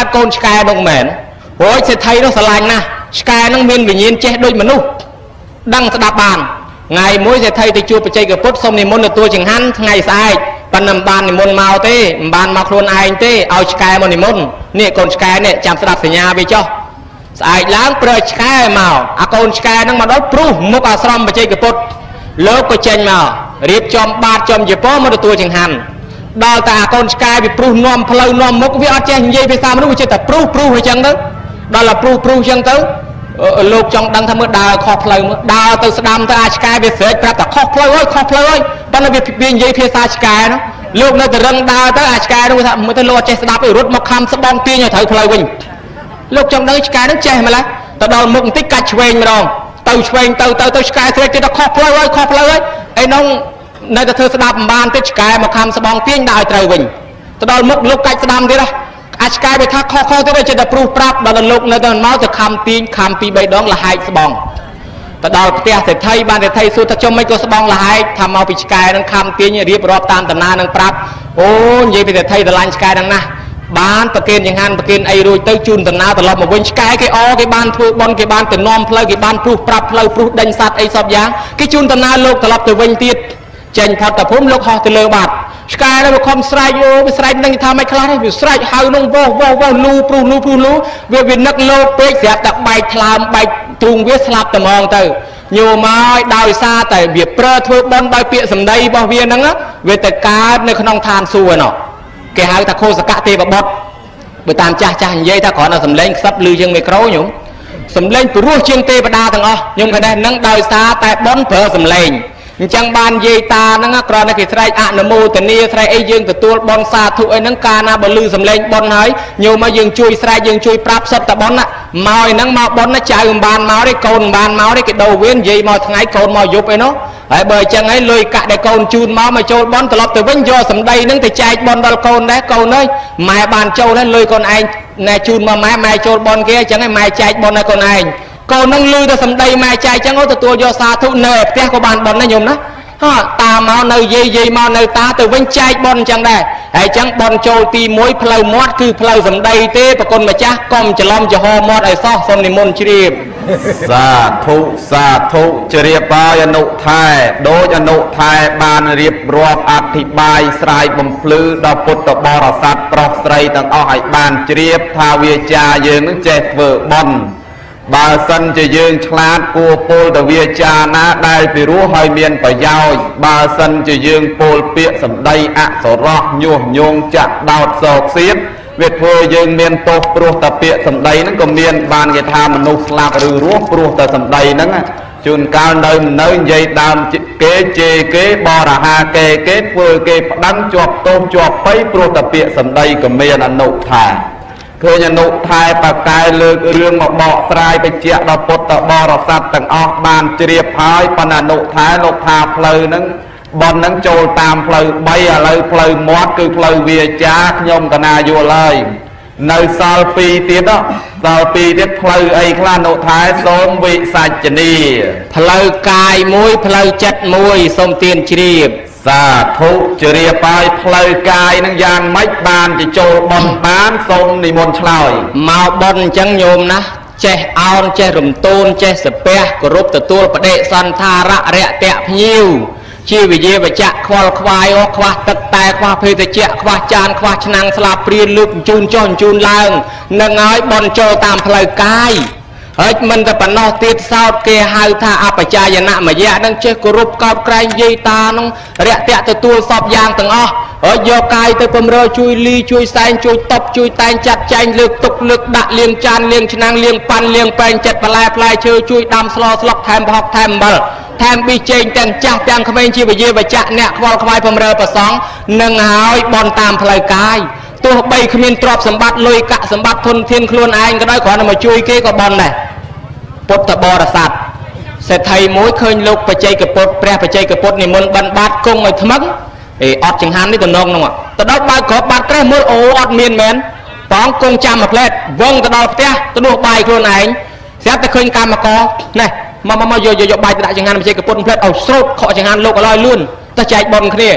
កើតកូនឆ្កែនោះមែនហើយសេដ្ឋីនោះស្រឡាញ់ណាស់ឆ្កែនឹងមានវិញ្ញាណចេះដូចមនុស្សដឹងស្ដាប់បានថ្ងៃមួយសេដ្ឋីទៅជួបបច្ចេកពុទ្ធសូមនិមន្តទទួលចង្ហាន់ថ្ងៃស្អែកប៉ុន្តែមិនបាននិមន្តមកទេមិនបានមកខ្លួនឯងទេឲ្យឆ្កែមកនិមន្តនេះកូនឆ្កែនេះចាំស្ដាប់សញ្ញាវាចុះស្អែកឡើងប្រើឆ្កែមកអាកូនឆ្កែនឹងមកដល់ព្រុសមុខអាស្រមបច្ចេកពុទ្ធលោកក៏ចេញមករៀបចំបាតចំជាពមកទទួលចង្ហាន់ដល់តែអាកូនឆ្កែវាព្រុសនាំផ្លូវនាំមុខវាអត់ចេះនិយាយភាសាមនុស្សវាចេះតែព្រុសអញ្ចឹងទៅដល់តែព្រុសអញ្ចឹងទៅលោកចង់ដឹងថាមើលដើរខុសផ្លូវមើលដើរទៅស្ដាំទៅអាឆ្កែវាស្រែកប្រាប់ថាខុសផ្លូវហើយប៉ុន្តែវានិយាយភាសាឆ្កែនោះលោកនៅតែរឹងដើរទៅអាឆ្កែនោះថាមើលទៅលោកអត់ចេះស្ដាប់ទេរត់មកខំស្បងទាញឲ្យត្រូវផ្លូវវិញលោកចង់ដឹងឆ្កែនោះចេះម្ល៉េះទៅដល់មុខបន្តិចកាច់ឆ្វេងម្ដងទៅឆ្វេងទៅឆ្កែស្រែកគេថាខុសផ្លូវហើយឯនោះនៅតែធ្វើស្ដាប់មិនបានទេឆ្កែមកខំស្បងទាញដើរឲ្យត្រូវវិញទៅដល់មុខលោកកាច់ស្ដាំទៀតអាឆ្កែវាថាខុសទៀតចេះតែព្រុសប្រាប់ដល់លោកនៅទៅមកទៅខំទាញខំ2 3 ដងលហែកស្បងទៅដល់ផ្ទះសេដ្ឋីបានសេដ្ឋីសួរថាចុះមិនក៏ស្បងលហែកថាមកពីឆ្កែនឹងខំទាញរៀបរាប់តាមដំណើរនឹងប្រាប់អូនិយាយពីសេដ្ឋីស្រឡាញ់ឆ្កែហ្នឹងណាស់បានប្រគេនចង្ហាន់ប្រគេនអីរួចទៅជូនដំណើរត្រឡប់មកវិញឆ្កែគេគេបានធ្វើបន់គេបានទៅនាំផ្លូវគេបានព្រុសប្រាប់ផ្លូវព្រុសដេញសត្វអីសពយ៉ាងគេជូនដំណើរលោកត្រឡប់ទៅវិញទៀតចេញផុតតែភូមិលោកហោះទៅលើបាត់ឆ្កែនោះវាខំស្រែកវាស្រែកនឹងថាមិនខ្លះទេវាស្រែកហៅនឹងវោលូព្រុសវានឹកលោកពេកស្រាប់តែបែកថ្លើមបែកទ្រូងវាស្លាប់តែហ្មងទៅញោមមកដោយសារតែវាប្រើធ្វើបន់ដោយពាក្យសម្ដីរបស់វាហ្នឹងវាទៅកើតនៅក្នុងឋានសួគ៌ណោះគេហៅថាខោសកៈទេវបុត្របើតាមចាស់និយាយថាគ្រាន់តែសំឡេងខ្សឹបឮជាងមីក្រូញោមសំឡេងព្រោះជាងទេវតាទាំងអស់ខ្ញុំឃើញដែរនឹងដោយសារតែបន់ប្រើសំឡេងអញ្ចឹងបាននិយាយតាហ្នឹងគ្រាន់តែគេស្រែកអនុមោទនាស្រែកអីយើងទទួលបន់សាធុអីហ្នឹងកាលណាបើឮសំឡេងបន់ហើយញោមមកយើងជួយស្រែកយើងជួយប្រាប់សិតតបន់មកហ្នឹងមកបន់ចៅមិនបានមកទេកូនមិនបានមកទេគេដូរវេននិយាយមកថ្ងៃកូនមកយប់អីនោះហើយបើអញ្ចឹងហើយលុយកាក់ដែលកូនជូនមកចូលបន់ត្រឡប់ទៅវិញយកសម្ដីហ្នឹងទៅចែកបន់ដល់កូនដែរកូនអើយម៉ែបានចូលហើយលុយកូនឯងណែជូនមកម៉ែចូលបន់គេអញ្ចឹងហើយម៉ែចែកបន់ឲ្យកូនឯងកូននឹងឮទៅសម្ដីម៉ែចែកអញ្ចឹងទទួលយកសាធុនៅផ្ទះក៏បានបន់ដែរញោមណាតាមកនៅយាយមកនៅតាទៅវិញចែកបន់អញ្ចឹងដែរហើយអញ្ចឹងបន់ចូលទី1ផ្លូវមាត់គឺផ្លូវសម្ដីទេប្រគុណម្ចាស់កុំច្រឡំចំហមាត់ឲ្យសោះសូមនិមន្តជ្រាបសាធុជ្រាបហើយអនុថែដូចអនុថែបានរៀបរាប់អធិប្បាយស្រាយបំភ្លឺដល់ពុទ្ធបរិស័ទប្រុសស្រីទាំងអស់ឲ្យបានជ្រាបថាវាចាយើងនឹងចេះធ្វើបន់បើសិនជាយើងឆ្លាតគួរពោលទៅវាចាណាដែលពីរោះហើយមានប្រយោជន៍បើសិនជាយើងពោលពាក្យសម្ដីអសរោះញុះញង់ចាក់ដោតសោកសៀតវាធ្វើយើងមានទោសព្រោះតែពាក្យសម្ដីហ្នឹងក៏មានបានគេថាមនុស្សស្លាប់ឬរស់ព្រោះតែសម្ដីហ្នឹងជួនកាលនៅនិយាយដើមគេជេរគេបរិហាគេធ្វើគេប្តឹងជាប់ទោសជាប់បៃព្រោះតែពាក្យសម្ដីក៏មានអនុថាឃើញអនុថែបកែលើករឿងមកបកស្រាយបញ្ជាក់ដល់ពុទ្ធបរិស័ទទាំងអស់បានជ្រាបហើយប៉ុន្តែអនុថែលោកថាផ្លូវហ្នឹងបនហ្នឹងចូលតាមផ្លូវ3ឥឡូវផ្លូវមាត់គឺផ្លូវវាចាខ្ញុំកណាយល់ហើយនៅសល់2ទៀតទៀតផ្លូវអីខ្លះអនុថែសូមវិសាចនីផ្លូវកាយ1ផ្លូវចិត្ត1សូមទានជ្រាបសាធុជ្រាបហើយផ្លូវកាយនឹងយ៉ាងម៉េចបានជាចូលបន់បានសូមនិមន្តឆ្លើយមកបន់អញ្ចឹងញោមណាចេះអោនចេះរំទោនចេះសាពះគោរពទទួលបដិសន្ធារៈរយៈភ្ញៀវជាវិជាវចៈខ្វល់ខ្វាយខ្វះទឹកតែខ្វះភេទជ្ជៈខ្វះចានខ្វះឆ្នាំងស្លាបព្រាលើកជូនចុះជូនឡើងនឹងហើយបន់ចូលតាមផ្លូវកាយហើយមិនតែប៉ុណ្ណោះទៀតសោតគេហៅថាអបជាយនមយៈនឹងចេះគោរពកោតក្រែងយាយតានឹងរយៈទទួលសពយ៉ាងទាំងអស់ហើយយកកាយទៅបំរើជួយលីជួយសែងជួយតបជួយតែងចាត់ចែងលើកទុកលើកដាក់លាងចានលាងឆ្នាំងលាងប៉ាន់លាងប៉ែងចិត្តបន្លែផ្លែឈើជួយដាំស្លស្លុកថែមប្រហុកថែមអំបិលថែមប៊ីចេងទាំងចាស់ទាំងក្មេងជាវិជាវចៈអ្នកខ្វល់ខ្វាយបំរើប្រសងនឹងហើយបន់តាមផ្លូវកាយទោះបីគ្មានទ្រព្យសម្បត្តិលុយកាក់សម្បត្តិធនធានខ្លួនឯងក៏ដោយគ្រាន់តែមកជួយគេក៏បន់ដែរពុទ្ធបរិស័ទសេដ្ឋីមួយឃើញលោកបច្ចេកពុទ្ធព្រះបច្ចេកពុទ្ធនិមន្តបិណ្ឌបាតគង់ឲ្យថ្មឹងអត់ចង្ហាន់នេះតំណងនោះទៅដល់បើក្របបាត់ក្រេះមើលអូអត់មានមែនបងគង់ចាំមួយផ្លែតវងទៅដល់ផ្ទះទៅដួសបាយខ្លួនឯងស្រាប់តែឃើញកម្មករណែមកយកបាយទៅដាក់ចង្ហាន់បច្ចេកពុទ្ធផ្លែតឲ្យស្រោតខកចង្ហាន់លោកឲ្យលឿនទៅចែកបន់គ្នា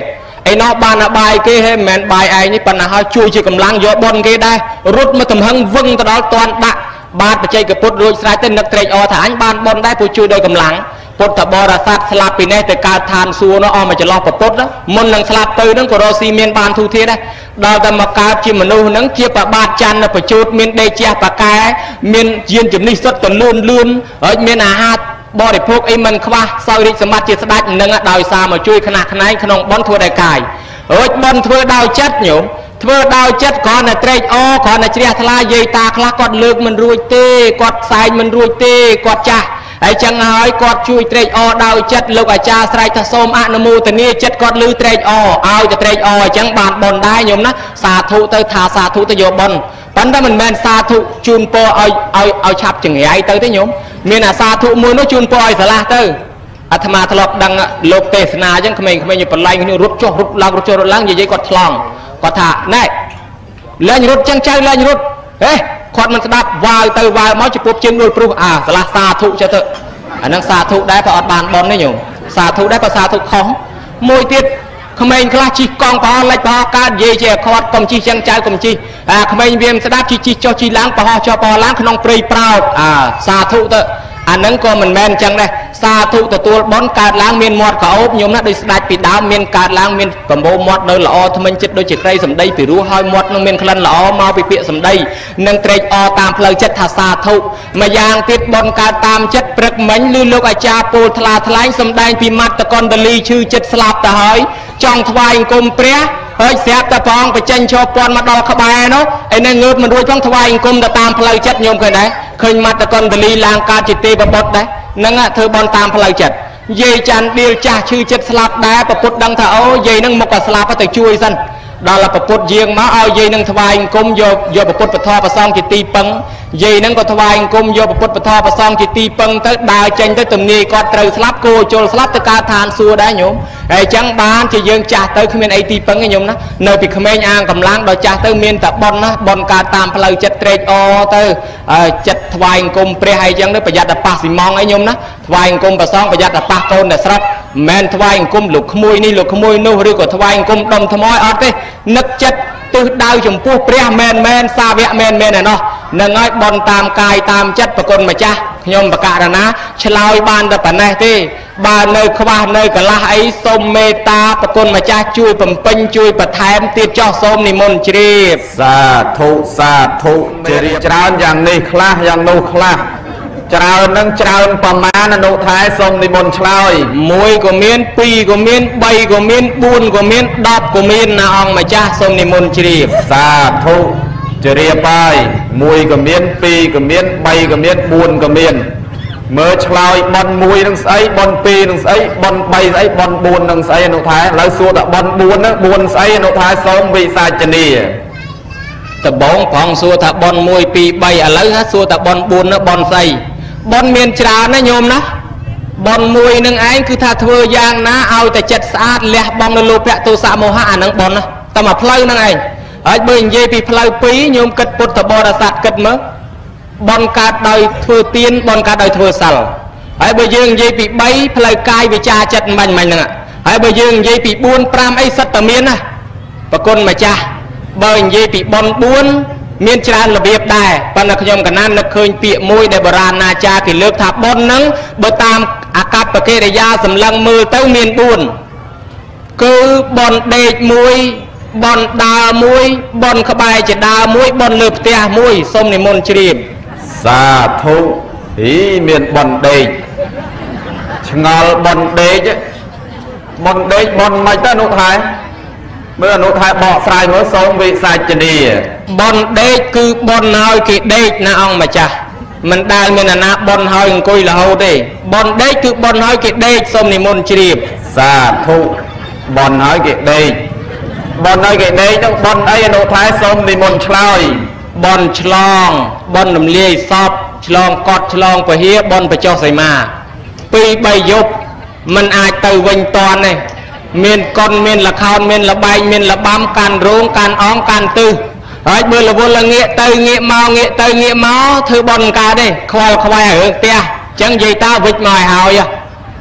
ấy nó ban bài kia hay mền bài ai ní phần nào hơi chui chỉ cầm lăng vô bon kia đây rút mà tầm hăng vâng tới đó toàn đạn ban bạch chay cái phút rồi sai tên nực trade o thả anh ban bon đây phụ chui đôi cầm lăng phút thà bò ra sát slap pin này từ cao than xua nó mà chỉ lo phút đó môn năng slap từ nó của rosi miền ban thu thế đây đào tầm mà cao chỉ mà nô nắng chia bà ba chăn là phải chốt miền đây chia bà cái miền diên chấm ní xuất còn luôn ở miền hátบริโภคไอ้มันคว้าซอยริสมัติจิตได้หนึ่งดาวซามาช่วยขนาดไหนขนมบอลทัวร์ได้กายบอลทัวร์ดาวจัดโยมทัวร์ดาวจัดก่อนนะเตรอก่อนนะเชียร์ทลายยีตาคลากอดเลือกมันรวยเต้กอดสายมันรวยเต้กอดจ่าไอ้จังหายกอดช่วยเตรดาวจัดลูกอาจารย์สายทศมอนุโมทนีจัดกอดลือเตรเอาจะเตรจังบานบอลได้โยมนะสาธุเตอถาสาธุเตโยบอลปันถ้ามันแมนสาธุจูนโปเอาฉับจังไงเตอที่โยมมีน่ะสาธุมือโนจูนโปไอ้สลาเตออาตมาทะเลาะดังโลกเตสนาจังขมิ้นอยู่ปลายนี่รุดจ่อรุดล้างรุดจ่อรุดล้างยิ่งกอดทลองกอดถาแน่เล่นรุดจังใจเล่นรุดเฮ้ขอดมันสดับวายเตยวายม้อยจะปุ๊บจึงโดยปลุกสลาสาธุเจ้าเตออันนั้นสาธุได้พออดบานบอลนี่อยู่สาธุได้พอสาธุของมวยติดขมิ้นคลาชีกองพอเล็กพอการเย่เจ้าขอดกลมชีจังใจกลมชีขมิ้นเวียมสดับชีจ่อชีล้างพอจ่อพอล้างขนมปรีเปล่าสาธุเตออันนั้นก็มันแมนจังเลยสาธุตัวบอลการล้างเมียนมอดเขาอบยมนะโดยสดายปีดาวเมียนการล้างเมียนกบโบมอดโดยละอทำไมจิตโดยจิตใครสำได้ปีรู้หอยมอดน้องเมียนคลันละอมาไปเปียสำได้นังเตรอตามเพลย์จิตสาธุมายางติดบอลการตามจิตปรึกเหม็นลือโลกอาจารย์ปูทลาทลายสำได้ปีมัดตะกอนตะลีชื่อจิตสลับตะหอยจองทวายกลมเปรี้ยเฮ้ยเสียตะพองไปเจนโชว์ปอนมาดอกขบายเนาะไอ้นั่งเงือบมันรวยจ้องทวายกลมแต่ตามเพลย์จิตโยมเคยไหนเคยมัดตะกอนตะลีลางการจิตตีบดได้นั่งเธอบอลตามพลายจัดเย่จันเดียจ่าชื่อจัดสลับได้ประพุทธดังเถาเย่นั่งมกสลับก็แต่ช่วยสั้นดาลประพุทธเยียงมาเอาเย่นั่งทวายกลมโยประพุทธปะทอประซองจิตตีปังเย่นั่งก็ทวายกลมโยประพุทธปะทอประซองจิตตีปังแต่ดาวเจนแต่ตุ่มนีก็เตยสลับโกโจสลับตะการทานซัวได้โยมไอ้จังบ้านจะยังจ่าเตยขมิ้นไอตีปังไอ้โยมนะเนยปิขมิ้นอ่างกำลังโดยจ่าเตยเมียนแต่บอลนะบอลการตามพลายจัดเตยเตยจัดทวายกลมเปรี้ยให้ยังได้ประหยัดแต่ปากสิมองไอ้โยมนะทวายกลมประซองประหยัดแต่ปากโกนแต่สลับแมนทวายกลมหลุกขโมยนี่หลุกขโมยนู่นหรือก็ทวายกลมดมทมอยอดไปนึกจัดตัวดาวจมพูเปรี้ยแมนซาเวะแมนน่ะเนาะนั่งไอ้บอลตามกายตามจัดประกนมาจ้าโยมประกาศนะชลายบานแต่ปันไหนที่บานเนยขวาเนยกะลาไอ้สมเมตาประกนมาจ้าช่วยปั่มปิงช่วยประแทนตีเจ้าสมนิมนต์จีบสาธุจีบเจ้าอย่างนี้คลาอย่างโนคลาเจ้านั่งเจ้าประมาณโนท้ายสมนิมนต์ชลอยมวยก็เมียนปีก็เมียนใบก็เมียนบุญก็เมียนดอบก็เมียนนาองมาจ้าสมนิมนต์จีบสาธุจะเรียบไปมวยก็เมียนปีก็เมียนใบก็เมียนบุญก็เมียนเมื่อชลอยบอลมวยนั่งใส่บอลปีนั่งใส่บอลใบใส่บอลบุญนั่งใส่โนท้ายแล้วส่วนบอลบุญนะบุญใส่โนท้ายสมวิสาจนีแต่บ้องของส่วนถ้าบอลมวยปีใบอะไรฮะส่วนถ้าบอลบุญนะบอลใส่บอลเมียนจรานะโยมนะบอลมวยนั่งไอ้คือถ้าเธอยางนะเอาแต่จัดสะอาดเลี้ยบอลโลเปะตัวสามโมหะนั่งบอลนะแต่มาเพลย์นั่งไอ้ไอ้เบย์เย่ปีเพลย์ปีโยมกัดปุตตะบอระสัตกัดมั้งบอลการโดยเธอเตียนบอลการโดยเธอสัลไอ้เบย์ยังเย่ปีใบเพลย์กายวิจาจัดมันนั่งไอ้เบย์ยังเย่ปีบุญปรามไอ้สัตตเมียนนะประกนมาจ้าเบย์เย่ปีบอลบุญเมียนจานระเบียบได้ปนขยมกันนั้นนักเคยเปียมวยในโบราณนาจาที่เลือกทับบอลนั้นเบอตามอากับประเกศยาสำลังมือเต้าเมียนบุญคือบอลเด็กมวยบอลดาวมวยบอลขบายจะดาวมวยบอลเลือบเตียมวยส้มในมนจีบสาธุอีเมียนบอลเด็กชงอลบอลเด็กบอลไม่ต้านอุทัยเมื่อนุทัยบอกสายหัวทรงวิสาจนีบอลเด็กคือบอลหอยกิเด็กนะองมาจ้ะมันได้เมื่อนะบอลหอยกุยละหูดิบอลเด็กคือบอลหอยกิเด็กส้มในมนจีบสาธุบอลหอยกิเด็กบอลหอยกิเด็กต้องบอลไอ้นุทัยส้มในมนชลอยบอลฉลองบอลน้ำเลี้ยซอบฉลองกอดฉลองไปเฮียบอลไปเจ้าใส่มาปีใบยุบมันอาจเตยวันตอนเนี่ยเมียนกอนเมียนละครเมียนละใบเมียนละบัมการโรงการอ้องการตื้อไอ้เบอร์ละวนละเงี้ยเตยเงี้ยเมาเงี้ยเตยเงี้ยเมาเธอบอลกาได้ควายเออเตี้ยจังยีตาวิจมายหาวย่ะ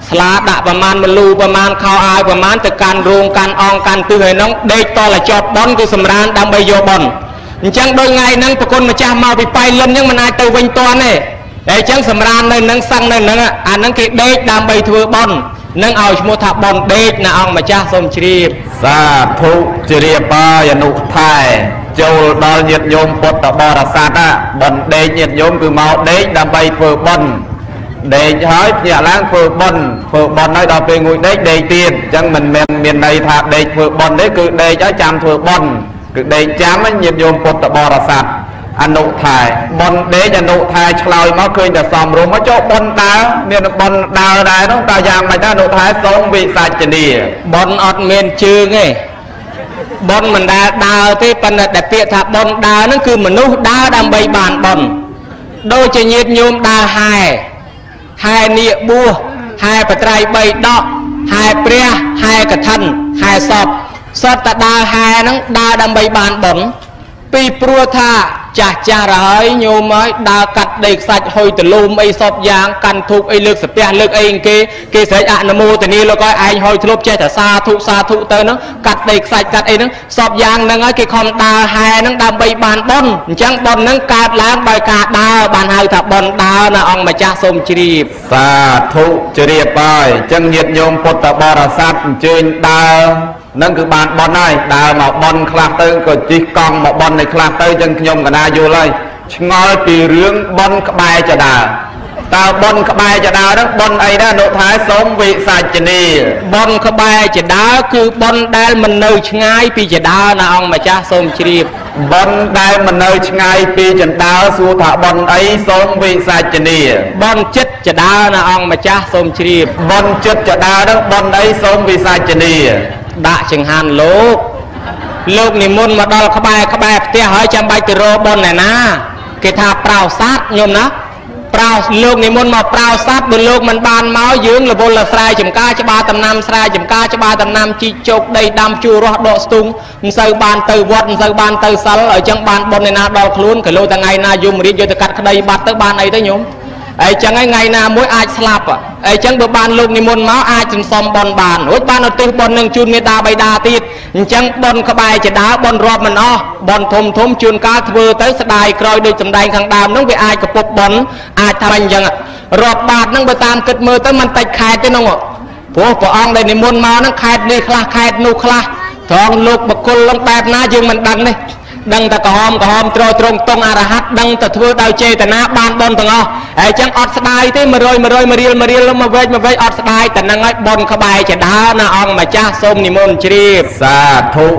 ស្លាដាក់ប្រមាណមលូប្រមាណខោអាវប្រមាណទៅកាន់រោងកាន់អងកាន់ទិសហើយនោះដេកតលចប់បនគឺសម្រានដើម្បីយកបនអញ្ចឹងដោយថ្ងៃហ្នឹងប្រគុណម្ចាស់មកពីប៉ៃលិនអញ្ចឹងមិនអាចទៅវិញតាន់ទេតែអញ្ចឹងសម្រាននៅនឹងសឹងនៅនឹងអាហ្នឹងគេដេកដើម្បីធ្វើបននឹងឲ្យឈ្មោះថាបនដេកណាអង្គម្ចាស់សូមជ្រាបសាធុជ្រាបបាយអនុថែចូលដល់ញាតិញោមពុទ្ធបរិស័ទបនដេកញាតិញោមគឺមកដេកដើម្បីធ្វើបនដេកហើយភ្ញាក់ឡើងធ្វើបនហើយដល់ពេលងួយដេកទៀតអញ្ចឹងមិនមែនមានន័យថាដេកធ្វើបនទេគឺដេកហើយចាំធ្វើបនគឺដេកចាំញាតិញោមពុទ្ធបរិស័ទអនុថែបនដេកអនុថែឆ្លើយមកឃើញតែសំរុំមកចូលបនដើរមានបនដើរដែរនោះតើយ៉ាងម៉េចដែរអនុថែសូមវិសាចនីបនអត់មានជើងទេបនមិនដែលដើរទេប៉ុន្តែពាក្យថាបនដើរហ្នឹងគឺមនុស្សដើរដើម្បីបានបនដូចជាញាតិញោមដើរហែនាគបួសហែបត្រៃ3ដកហែព្រះហែកឋិនហែសពសត្វតដើរហែហ្នឹងដើរដើម្បីបានបនពីព្រោះថាចាស់ហើយញោមហើយដើរកាត់ដីខ្សាច់ហុយទលូមអីសពយ៉ាងកាន់ធូបអីលើកសាពះលើកអីគេស្រែកអនុមោទនាលោកឲ្យឯងហុយធ្លប់ចេះតែសាធុទៅហ្នឹងកាត់ដីខ្សាច់កាត់អីហ្នឹងសពយ៉ាងហ្នឹងហើយគេខំដើរហែហ្នឹងដើម្បីបានបនអញ្ចឹងបនហ្នឹងកើតឡើងដោយការដើរបានហៅថាបនដើរណាអង្គម្ចាស់សូមជ្រាបសាធុជ្រាបហើយអញ្ចឹងញាតិញោមពុទ្ធបរិស័ទអញ្ជើញដើរនឹងគឺបានបនហើយដើរមកបនខ្លះទៅក៏ជិះកង់មកបននៃខ្លះទៅចឹងខ្ញុំកណាយល់ហើយឆ្ងល់ពីរឿងបនក្បែរចដាតើបនក្បែរចដាហ្នឹងបនអីដែរនោះថាសូមវិសាចនីបនក្បែរចដាគឺបនដែលមិននៅឆ្ងាយពីចដាណាអង្គម្ចាស់សូមជ្រាបបនដែលមិននៅឆ្ងាយពីចដាសួរថាបនអីសូមវិសាចនីបនចិត្តចដាណាអង្គម្ចាស់សូមជ្រាបបនចិត្តចដាហ្នឹងបនអីសូមវិសាចនីដាក់ចង្ហាន់លោកនិមន្តមកដល់ក្បែរផ្ទះហើយចាំបាច់ទៅរកបនណាគេថាប្រោសសัตว์ញោមណាប្រោសលោកនិមន្តមកប្រោសសัตว์បើលោកមិនបានមកយើងរវល់ស្រែចម្ការច្បារដំណាំស្រែចម្ការច្បារដំណាំជីកជោគដីដាំជួររស់ដកស្ទូងមិនសូវបានទៅវត្តមិនសូវបានទៅសិលឲ្យចឹងបានបនណាដល់ខ្លួនក៏លោកថ្ងៃណាយមរាជយកទៅកាត់ក្តីបាត់ទៅបានអីទៅញោមអីចឹងថ្ងៃណាមួយអាចស្លាប់អីចឹងបើបានលោកនិមន្តមកអាចសន្សំបនបានរួចបានឧទ្ទិសបននឹងជូនមេដាបៃតាទៀតអញ្ចឹងបនក្បែរចដាបនរាប់មិនអស់បនធំជួនកាលធ្វើទៅស្ដាយក្រោយដូចសម្ដែងខាងដើមនោះវាអាចកពុបបនអាចថាអញ្ចឹងរាប់បាតហ្នឹងបើតាមគិតមើលទៅមិនតិចខែទេនោះព្រោះព្រះអង្គដែលនិមន្តមកហ្នឹងខែនេះខ្លះខែនោះខ្លះត្រង់លោកបកគលឡើងបែបណាយើងមិនដឹងទេដឹងតែក្រហមត្រង់តងអរហັດដឹងតែធ្វើដោយចេតនាបានបនទាំងអស់ហើយចឹងអត់ស្ដាយទេ100រៀលមកវែកអត់ស្ដាយតែនឹងឲ្យបនក្បែរចដាណាអង្គម្ចាស់សូមនិមន្តជ្រាបសាធុ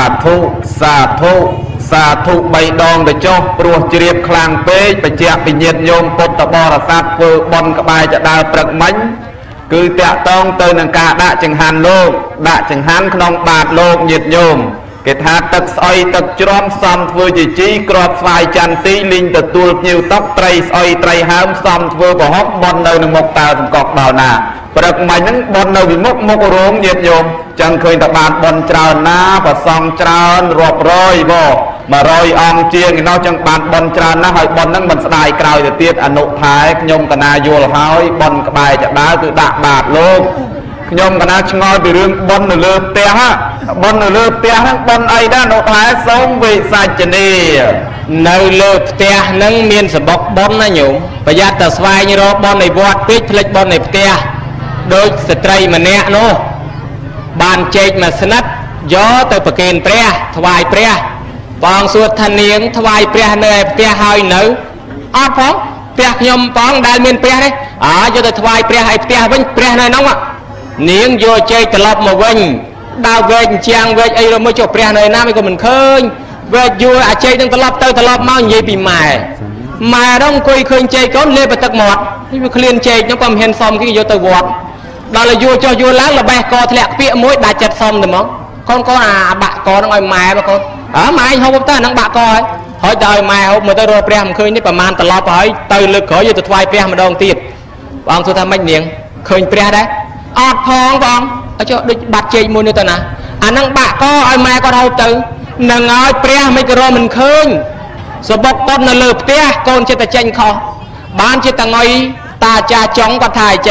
3ដងទៅចុះព្រោះជ្រាបខ្លាំងពេកបញ្ជាក់ពីញាតិញោមពុទ្ធបរិស័ទធ្វើបនក្បែរចដាព្រឹកមិញគឺតាក់តងទៅនឹងការដាក់ចង្ហាន់ដាក់ចង្ហាន់ក្នុងបាតលោកញាតិញោមគេថាទឹកស្អុយទឹកជ្រាំសំធ្វើជាជីក្របស្វាយចន្ទទីលីងទទួលភ្ញៀវតុកត្រីស្អុយត្រីហើមសំធ្វើប្រហុកបននៅនឹងមុខតើសង្កត់ដល់ណាព្រឹកមិញហ្នឹងបននៅវិមុខមុខរោងញាតិញោមចឹងឃើញតែបានបនច្រើនណាប្រសងច្រើនរាប់រយ100អង្គជាងឯណោះចឹងបានបនច្រើនណាស់ហើយបនហ្នឹងមិនស្ដាយក្រោយទៅទៀតអនុថែខ្ញុំកណាយល់ហើយបនក្បែរចដាគឺដាក់បាតលោកខ្ញុំកណាឆ្ងល់ពីរឿងបននៅលើផ្ទះហ្នឹងបនអីដែរនោះថាសូមវិសាចនីនៅលើផ្ទះហ្នឹងមានសបុកបនណាញោមប្រយ័ត្នតែស្វែងរកបននៃវត្តពេកផ្លេចបននៃផ្ទះដូចស្ត្រីម្នាក់នោះបានចេកមួយស្និតយកទៅប្រគេនព្រះថ្វាយព្រះបងសួរថានាងថ្វាយព្រះនៅឯផ្ទះហើយនៅអត់ផងផ្ទះខ្ញុំបងដែលមានព្រះទេយកទៅថ្វាយព្រះឲ្យផ្ទះវិញព្រះនៅហ្នឹងនាងយកចេកត្រឡប់មកវិញដើរវែកជាងវែកអីរមើលចុះព្រះនៅណាមិនក៏មិនឃើញវែកយួរអាចេកនឹងត្រឡប់ទៅត្រឡប់មកនិយាយពីម៉ែហ្នឹងអង្គុយឃើញចេកកូនលេបទឹកមាត់នេះវាឃ្លានចេកហ្នឹងក៏មិនហ៊ានសមគេយកទៅវត្តដល់យួរចុះយួរឡើងល្បេះកធ្លាក់ពាកមួយដាច់ចិត្តសមទៅមកកូនអាបាក់កហ្នឹងឲ្យម៉ែមកកូនម៉ែហូបទៅហ្នឹងបាក់កហើយទៅឲ្យម៉ែហូបមើលទៅរកព្រះមិនឃើញនេះប្រហែលត្រឡប់ហើយទៅលើកក្រោយយកទៅថ្វាយព្រះម្ដងទៀតព្រះអង្គសួរថាម៉េចនាងឃើញព្រះដែរអត់ផងបងអញ្ចឹងដូចបាត់ជែកមួយនេះទៅណាអាហ្នឹងបាក់កឲ្យម៉ែគាត់ហូបទៅនឹងឲ្យព្រះមិនក៏រមិនឃើញសបុកបននៅលើផ្ទះកូនចិត្តតែចេញខុសបានជាតងុយតាចាចង់គាត់ថាអីចេះ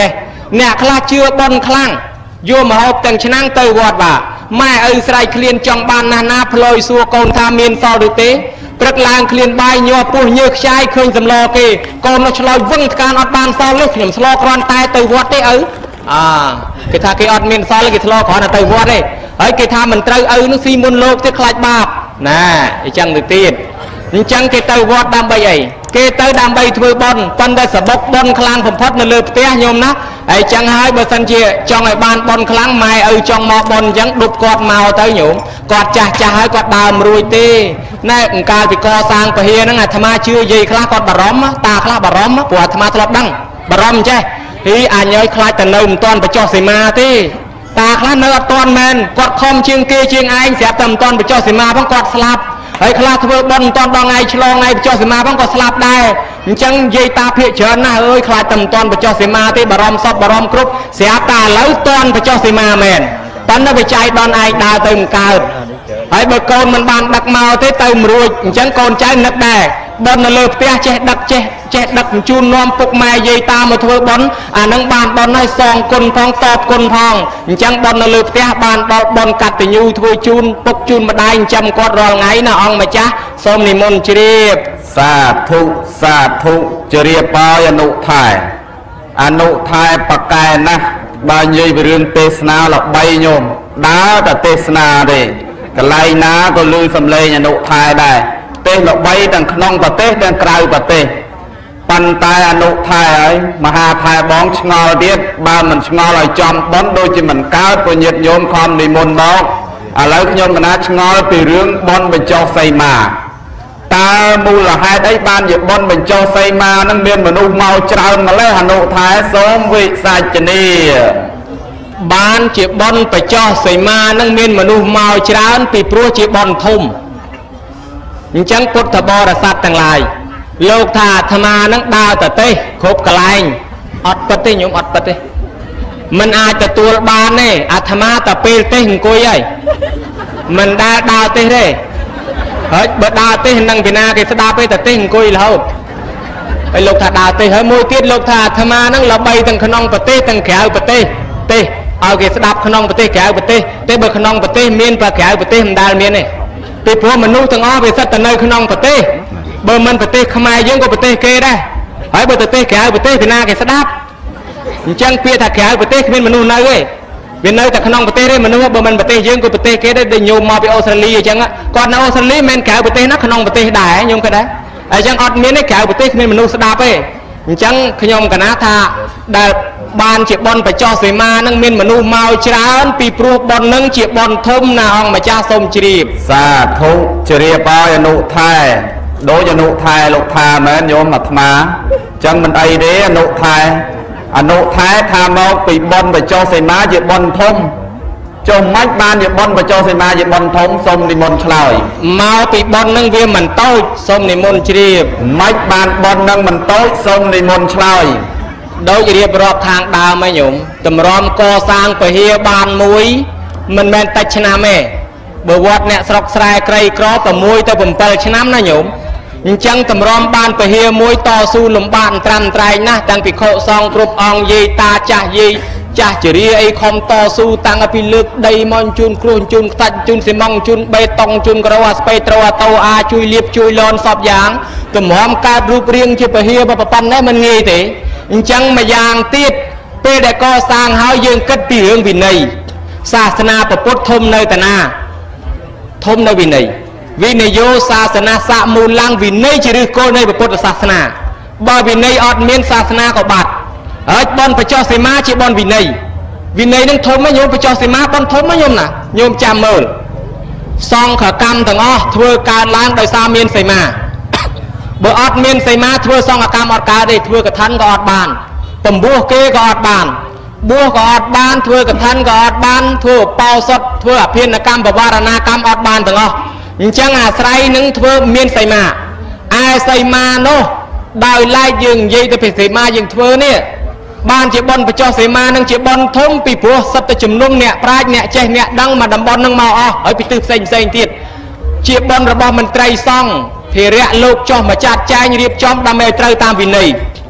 អ្នកខ្លះជឿបនខ្លាំងយកមកហូបទាំងឆ្នាំងទៅវត្តបាទម៉ែឪស្រ័យឃ្លានចង់បានណាស់ណាផ្លយសួរកូនថាមានសល់ឬទេព្រឹកឡើងឃ្លានបាយញ័រពោះញើសខ្ចាយឃើញសម្លគេកូននោះឆ្លើយវឹងថ្កានអត់បានសល់នេះខ្ញុំស្លោគ្រាន់តែទៅវត្តទេឪគេថាគេអត់មានសល់គេឆ្លោគ្រាន់តែទៅវត្តទេហើយគេថាមិនត្រូវឪនោះស៊ីមុនលោកទៀតខ្លាចបាបណាអញ្ចឹងទៅទៀតអញ្ចឹងគេទៅវត្តដើម្បីអីគេទៅដើម្បីធ្វើបុណ្យប៉ុន្តែសបុកបុណ្យខ្លាំងបំផុតនៅលើផ្ទះញោមណាហើយចឹងហើយបើសិនជាចង់ឲ្យបានបុណ្យខ្លាំងម៉ែឪចង់មកបុណ្យអញ្ចឹងដុបគាត់មកទៅញោមគាត់ចាស់ហើយគាត់ដើមរួយទេណែអង្ការពីកសាងពហិហ្នឹងអាត្មាជឿយាយខ្លះគាត់បារម្ភតាខ្លះបារម្ភព្រោះអាត្មាធ្លាប់ដឹងបារម្ភចេះទីអញឲ្យខ្លាចតែនៅមិនទាន់បញ្ចុះសីមាទេតាខ្លះនៅអត់ទាន់មែនគាត់ខំជាងគេជាងឯងស្រាប់តែមិនទាន់បញ្ចុះសីមាផងគាត់ស្លាប់ហើយខ្លះធ្វើបុណ្យមិនទាន់ដល់ថ្ងៃឆ្លងថ្ងៃបញ្ចុះសីមាផងក៏ស្លាប់ដែរអញ្ចឹងយាយតាភាកច្រើនណាស់អើយខ្លាចតែមិនទាន់បញ្ចុះសីមាទេបារម្ភសពបារម្ភគ្រប់ស្រាប់តែឥឡូវទាន់បញ្ចុះសីមាមែនប៉ុន្តែបច្ច័យដល់ឯងដើរទៅមិនកើតហើយបើកូនមិនបានដឹកមកទេទៅមិនរួចអញ្ចឹងកូនចៅនឹកដែរបុណ្យនៅលើផ្ទះចេះដឹកចេះដឹកបញ្ជូននាំពុកម៉ែយាយតាមកធ្វើបុណ្យអានឹងបានបុណ្យហើយសងគុណផងតបគុណផងអញ្ចឹងបុណ្យនៅលើផ្ទះបានដល់បុណ្យកតញ្ញូធ្វើជូនពុកជូនម្ដាយចិញ្ចឹមគាត់រាល់ថ្ងៃណាអង្គម្ចាស់សូមនិមន្តជ្រាបសាធុជ្រាបបាយអនុថែបកែណាស់បើនិយាយពីរឿងទេសនាល្បីញោមដើរតែទេសនាទេកន្លែងណាក៏ឮសំឡេងអនុថែដែរទេសល្បីទាំងក្នុងប្រទេសទាំងក្រៅប្រទេសប៉ុន្តែអនុថែហើយមហាថែបងឆ្ងល់ទៀតបើមិនឆ្ងល់ឲ្យចំបុណ្យដូចជាមិនកើតពុញាតញោមខំនិមន្តមកឥឡូវខ្ញុំកណាឆ្ងល់ពីរឿងបុណ្យបញ្ចុះសីមាតើមូលហេតុអីបានជាបុណ្យបញ្ចុះសីមានឹងមានមនុស្សមកច្រើនម្ល៉េះអនុថែសូមវិសាចនាបានជាបុណ្យបញ្ចុះសីមានឹងមានមនុស្សមកច្រើនពីព្រោះជាបុណ្យធំអញ្ចឹងពុទ្ធបរិស័ទទាំងឡាយលោកថាអាត្មានឹងដើរទៅទេសគ្រប់កន្លែងអត់ពិតទេញោមអត់ពិតទេមិនអាចទទួលបានទេអាត្មាតែពេលទេសអង្គុយហើយមិនដើរទេសទេហើយបើដើរទេសនឹងពីណាគេស្ដាប់ទេតែទេសអង្គុយរហូតហើយលោកថាដើរទេសហើយមួយទៀតលោកថាអាត្មានឹងល្បីទាំងក្នុងប្រទេសទាំងក្រៅប្រទេសទេសឲ្យគេស្ដាប់ក្នុងប្រទេសក្រៅប្រទេសទេបើក្នុងប្រទេសមានបើក្រៅប្រទេសមិនដែលមានទេពីព្រោះមនុស្សទាំងអស់វាសិតតែនៅក្នុងប្រទេសបើមិនប្រទេសខ្មែរយើងក៏ប្រទេសគេដែរហើយបើប្រទេសក្រៅប្រទេសពីណាគេស្ដាប់អញ្ចឹងពាក្យថាក្រៅប្រទេសគ្មានមនុស្សនៅទេវានៅតែក្នុងប្រទេសទេមនុស្សបើមិនប្រទេសយើងក៏ប្រទេសគេដែរដូចញោមមកពីអូស្ត្រាលីអញ្ចឹងគាត់នៅអូស្ត្រាលីមិនក្រៅប្រទេសណាក្នុងប្រទេសដែរញោមគាត់ដែរអញ្ចឹងអត់មានទេក្រៅប្រទេសគ្មានមនុស្សស្ដាប់ទេអញ្ចឹងខ្ញុំកណាថាដែលបានជាបុណ្យបញ្ចុះសីមានឹងមានមនុស្សមកច្រើនពីព្រោះបុណ្យនឹងជាបុណ្យធំណាអង្គម្ចាស់សូមជ្រាបសាធុជ្រាបឲ្យអនុថែដូចអនុថែលោកថាមែនញោមអាត្មាអញ្ចឹងមិនអីទេអនុថែថាមកពីបុណ្យបញ្ចុះសីមាជាបុណ្យធំចុះមិនបានជាបុណ្យបញ្ចុះសីមាជាបុណ្យធំសូមនិមន្តឆ្លើយមកពីបុណ្យនឹងវាមិនតូចសូមនិមន្តជ្រាបមិនបានបុណ្យនឹងមិនតូចសូមនិមន្តឆ្លើយដូចរៀបរាប់ខាងដើមឯងញោមតម្រាំកសាងពហិបានមួយមិនមែនតិចឆ្នាំទេបើវត្តអ្នកស្រុកស្រែក្រីក្រ6ទៅ7ឆ្នាំណាញោមអញ្ចឹងតម្រាំបានពហិមួយតស៊ូលំបាកត្រាំត្រែងណាស់តាំងពីខុសងគ្រប់អង្គយាយតាចាស់យាយចាស់ជរាអីខំតស៊ូតាំងពីលើកដីមកជូនគ្រោះជូនខ្តាច់ជូនស៊ីម៉ង់ជូនបេតុងជូនក្រអាស្ពៃត្រូអាតូអាជួយលៀបជួយលន់សពយ៉ាងតម្រាំកើតរូបរាងជាពហិបើប៉ុណ្ណេះមិនងាយទេអញ្ចឹងម្យ៉ាងទៀតពេលដែលកសាងហើយយើងគិតពីរឿងវិន័យសាសនាពុទ្ធធំនៅតាណាធំនៅវិន័យវិនយោសាសនាសមូលឡើងវិន័យជាឫសគល់នៃពុទ្ធសាសនាបើវិន័យអត់មានសាសនាក៏បាត់ហើយបុណ្យបញ្ចុះសីមាជាបុណ្យវិន័យនឹងធំណាញោមបញ្ចុះសីមាបុណ្យធំណាញោមណាញោមចាំមើលសង្ឃកម្មទាំងអស់ធ្វើកើតឡើងដោយសារមានសីមាបើអត់មានសីមាធ្វើសង្ឃកម្មអត់កើតទេធ្វើកឋិនក៏អត់បានបំពោះគេក៏អត់បានបួសក៏អត់បានធ្វើកឋិនក៏អត់បានធ្វើឧបោសថធ្វើអភិនកម្មបវារណាកម្មអត់បានទាំងអស់អញ្ចឹងអាស្រ័យនឹងធ្វើមានសីមាឯសីមានោះដោយឡែកយើងនិយាយទៅពីសីមាយើងធ្វើនេះបានជាបុណ្យបញ្ចុះសីមានឹងជាបុណ្យធំពីព្រោះសិតតែជំនុំអ្នកប្រាជ្ញអ្នកចេះអ្នកដឹងមកតំបន់នឹងមកអស់ហើយពីទិសផ្សេងទៀតជាបុណ្យរបស់មន្ត្រីសង្ឃភារៈលោកចោះមកចាត់ចែងរៀបចំដើម្បីត្រូវតាមវិន័យ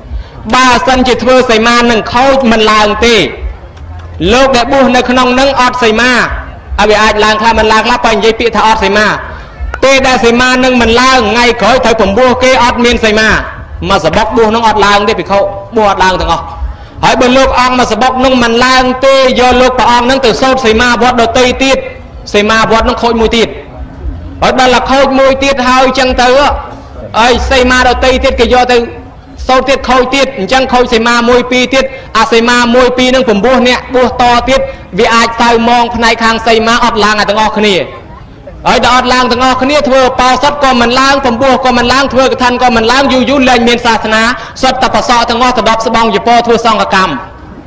ba sân chỉ thưa xây ma nâng khâu mình làng tì lúc để buông nơi khăn nâng ọt xây ma à vì ai làng khai mình làng lá bánh dây bị thả ọt xây ma tê đã xây ma nâng mình làng ngay khói thời phẩm buông kê ọt miên xây ma mà sẽ bóc buông nâng ọt làng đi bị khâu buông ọt làng thằng ọ hỏi bên lúc ông mà sẽ bóc nâng mình làng tê do lúc bà ông nâng từ sốt xây ma vọt đồ tây tiết xây ma vọt nâng khôi mùi tiết hỏi bà là khôi mùi tiết hơi chăng tới ơi xây ma đồ tây tiết cái do từ sâu tiết khôi tiết chẳng khôi xây ma mùi pi tiết à xây ma mùi pi nâng phẩm buông nè buông to tiết vì ai sao mong phần này khang xây ma ọt làng à thằng ọ khní ở đó lang thằng ngọc kia thưa bao sắt con mình lang phẩm bùa con mình lang thưa cái thân con mình lang du lên miền sa na sắt tập sọ thằng ngọc tập đọc sờ bong dịp po thưa xong cả cam